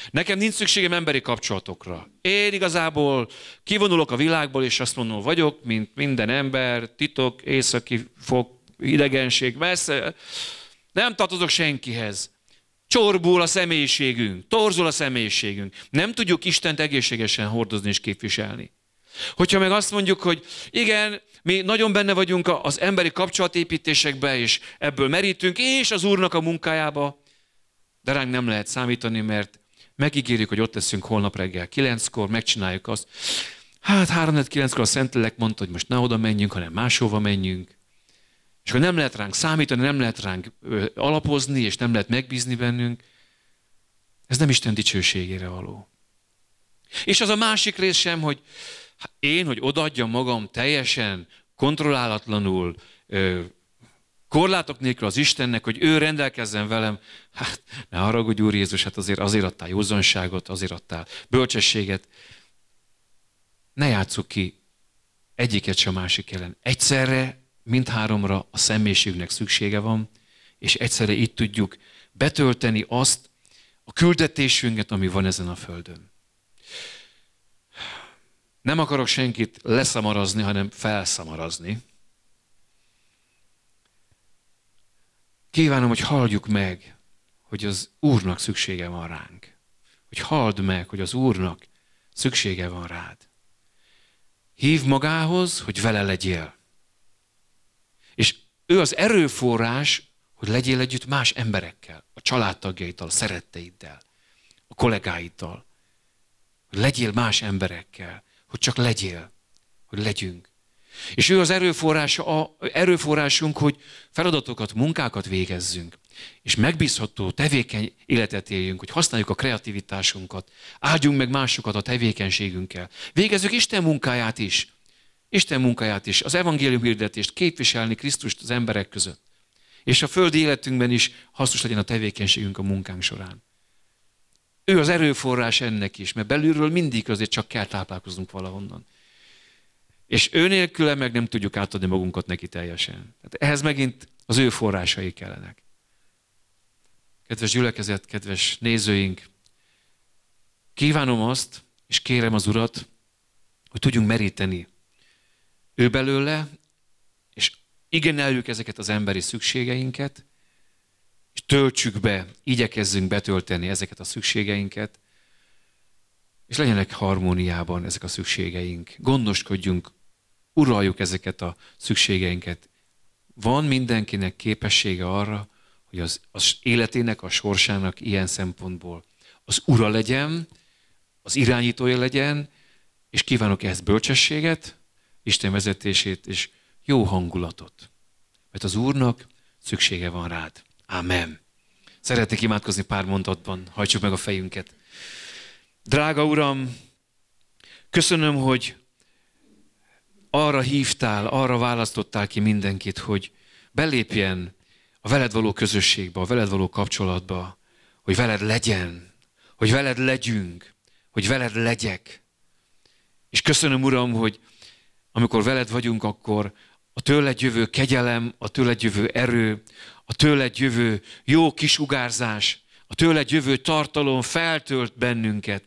Nekem nincs szükségem emberi kapcsolatokra. Én igazából kivonulok a világból, és azt mondom, vagyok, mint minden ember, titok, északi fog, idegenség, messze. Nem tartozok senkihez. Csorbul a személyiségünk, torzul a személyiségünk. Nem tudjuk Istent egészségesen hordozni és képviselni. Hogyha meg azt mondjuk, hogy igen, mi nagyon benne vagyunk az emberi kapcsolatépítésekbe, és ebből merítünk, és az Úrnak a munkájába, de ránk nem lehet számítani, mert megígérjük, hogy ott leszünk holnap reggel 9-kor, megcsináljuk azt. Hát 3-9-kor a Szentlélek mondta, hogy most ne oda menjünk, hanem máshova menjünk. És akkor nem lehet ránk számítani, nem lehet ránk alapozni, és nem lehet megbízni bennünk. Ez nem Isten dicsőségére való. És az a másik rész sem, hogy hogy odaadjam magam teljesen, kontrollálatlanul, korlátok nélkül az Istennek, hogy ő rendelkezzen velem. Hát ne haragudj, Úr Jézus, hát azért adtál józanságot, azért adtál bölcsességet. Ne játsszuk ki egyiket sem másik ellen. Egyszerre, mindháromra a személyiségünknek szüksége van, és egyszerre itt tudjuk betölteni azt a küldetésünket, ami van ezen a földön. Nem akarok senkit leszamarazni, hanem felszamarazni. Kívánom, hogy halljuk meg, hogy az Úrnak szüksége van ránk. Hogy halld meg, hogy az Úrnak szüksége van rád. Hív magához, hogy vele legyél. És ő az erőforrás, hogy legyél együtt más emberekkel, a családtagjaiddal, a szeretteiddel, a kollégáiddal. Hogy legyél más emberekkel, hogy csak legyél, hogy legyünk. És ő az erőforrásunk, hogy feladatokat, munkákat végezzünk, és megbízható, tevékeny életet éljünk, hogy használjuk a kreativitásunkat, áldjunk meg másokat a tevékenységünkkel. Végezzük Isten munkáját is. Isten munkáját is, az evangélium hirdetést, képviselni Krisztust az emberek között. És a földi életünkben is hasznos legyen a tevékenységünk a munkánk során. Ő az erőforrás ennek is, mert belülről mindig azért csak kell táplálkoznunk valahonnan. És ő nélküle meg nem tudjuk átadni magunkat neki teljesen. Tehát ehhez megint az ő forrásai kellenek. Kedves gyülekezet, kedves nézőink, kívánom azt, és kérem az Urat, hogy tudjunk meríteni ő belőle, és igényeljük ezeket az emberi szükségeinket, és töltsük be, igyekezzünk betölteni ezeket a szükségeinket, és legyenek harmóniában ezek a szükségeink. Gondoskodjunk, uraljuk ezeket a szükségeinket. Van mindenkinek képessége arra, hogy az életének, a sorsának ilyen szempontból az ura legyen, az irányítója legyen, és kívánok ehhez bölcsességet, Isten vezetését és jó hangulatot. Mert az Úrnak szüksége van rád. Ámen. Szeretnék imádkozni pár mondatban, hajtsuk meg a fejünket. Drága Uram, köszönöm, hogy arra hívtál, arra választottál ki mindenkit, hogy belépjen a veled való közösségbe, a veled való kapcsolatba, hogy veled legyen, hogy veled legyünk, hogy veled legyek. És köszönöm, Uram, hogy amikor veled vagyunk, akkor a tőled jövő kegyelem, a tőled jövő erő, a tőled jövő jó kisugárzás, a tőled jövő tartalom feltölt bennünket.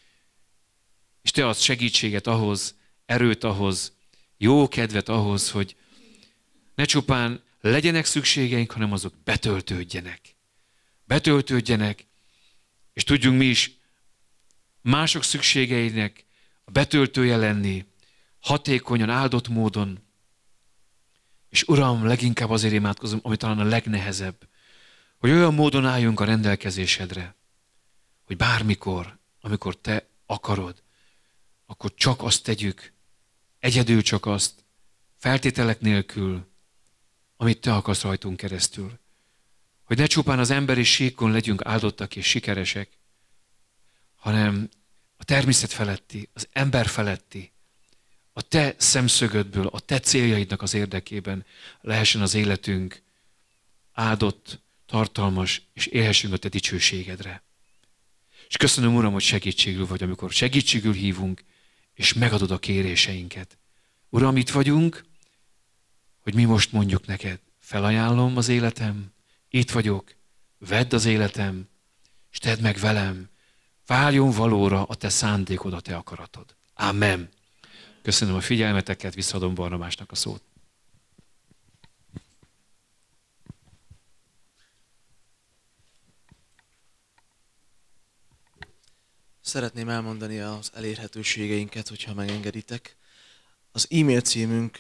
És te adsz segítséget ahhoz, erőt ahhoz, jó kedvet ahhoz, hogy ne csupán legyenek szükségeink, hanem azok betöltődjenek. Betöltődjenek, és tudjunk mi is mások szükségeinek a betöltője lenni, hatékonyan, áldott módon. És Uram, leginkább azért imádkozom, ami talán a legnehezebb, hogy olyan módon álljunk a rendelkezésedre, hogy bármikor, amikor te akarod, akkor csak azt tegyük, egyedül csak azt, feltételek nélkül, amit te akarsz rajtunk keresztül. Hogy ne csupán az emberi síkon legyünk áldottak és sikeresek, hanem a természet feletti, az ember feletti, a te szemszögödből, a te céljaidnak az érdekében lehessen az életünk áldott, tartalmas, és élhessünk a te dicsőségedre. És köszönöm, Uram, hogy segítségül vagy, amikor segítségül hívunk, és megadod a kéréseinket. Uram, itt vagyunk, hogy mi most mondjuk neked, felajánlom az életem, itt vagyok, vedd az életem, és tedd meg velem, váljon valóra a te szándékod, a te akaratod. Amen. Köszönöm a figyelmeteket, visszaadom Barnabásnak a szót. Szeretném elmondani az elérhetőségeinket, hogyha megengeditek. Az e-mail címünk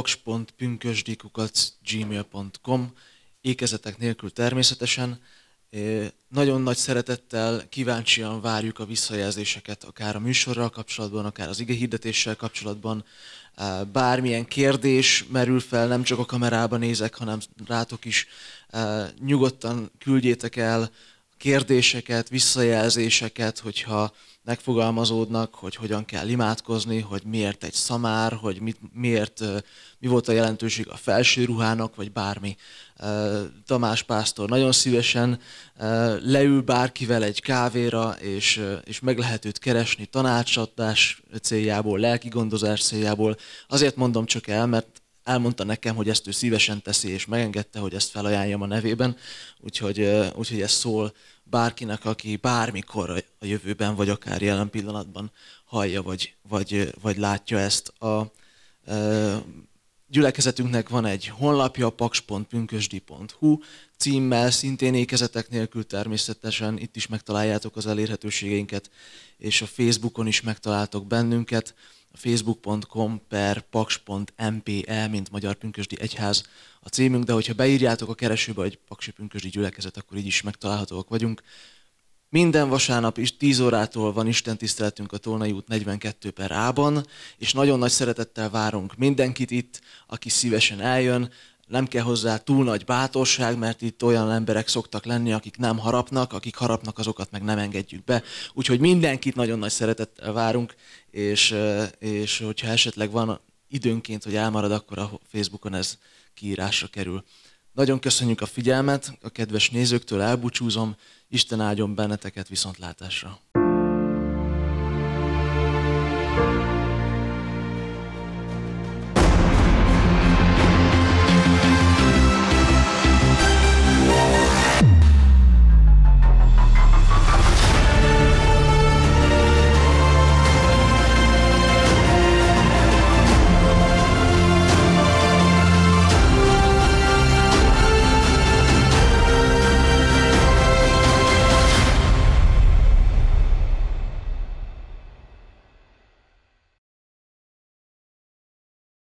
paks.pünkösdi@gmail.com, ékezetek nélkül természetesen. Nagyon nagy szeretettel, kíváncsian várjuk a visszajelzéseket, akár a műsorral kapcsolatban, akár az igehirdetéssel kapcsolatban. Bármilyen kérdés merül fel, nem csak a kamerában nézek, hanem rátok is. Nyugodtan küldjétek el kérdéseket, visszajelzéseket, hogyha megfogalmazódnak, hogy hogyan kell imádkozni, hogy miért egy szamár, hogy mi volt a jelentőség a felső ruhának, vagy bármi. Tamás pásztor nagyon szívesen leül bárkivel egy kávéra, és meg lehet őt keresni tanácsadás céljából, lelki gondozás céljából. Azért mondom csak el, mert elmondta nekem, hogy ezt ő szívesen teszi, és megengedte, hogy ezt felajánljam a nevében, úgyhogy ez szól bárkinek, aki bármikor a jövőben, vagy akár jelen pillanatban hallja, vagy látja ezt. A gyülekezetünknek van egy honlapja, paks.pünkösdi.hu címmel, szintén ékezetek nélkül természetesen, itt is megtaláljátok az elérhetőségeinket, és a Facebookon is megtaláltok bennünket, a facebook.com/paks.mpe, mint Magyar Pünkösdi Egyház a címünk, de hogyha beírjátok a keresőbe, hogy Paksi Pünkösdi Gyülekezet, akkor így is megtalálhatóak vagyunk. Minden vasárnap is 10 órától van istentiszteletünk a Tolnai út 42/A-ban, és nagyon nagy szeretettel várunk mindenkit itt, aki szívesen eljön. Nem kell hozzá túl nagy bátorság, mert itt olyan emberek szoktak lenni, akik nem harapnak, akik harapnak, azokat meg nem engedjük be. Úgyhogy mindenkit nagyon nagy szeretettel várunk, és hogyha esetleg van időnként, hogy elmarad, akkor a Facebookon ez kiírásra kerül. Nagyon köszönjük a figyelmet, a kedves nézőktől elbúcsúzom, Isten áldjon benneteket, viszontlátásra!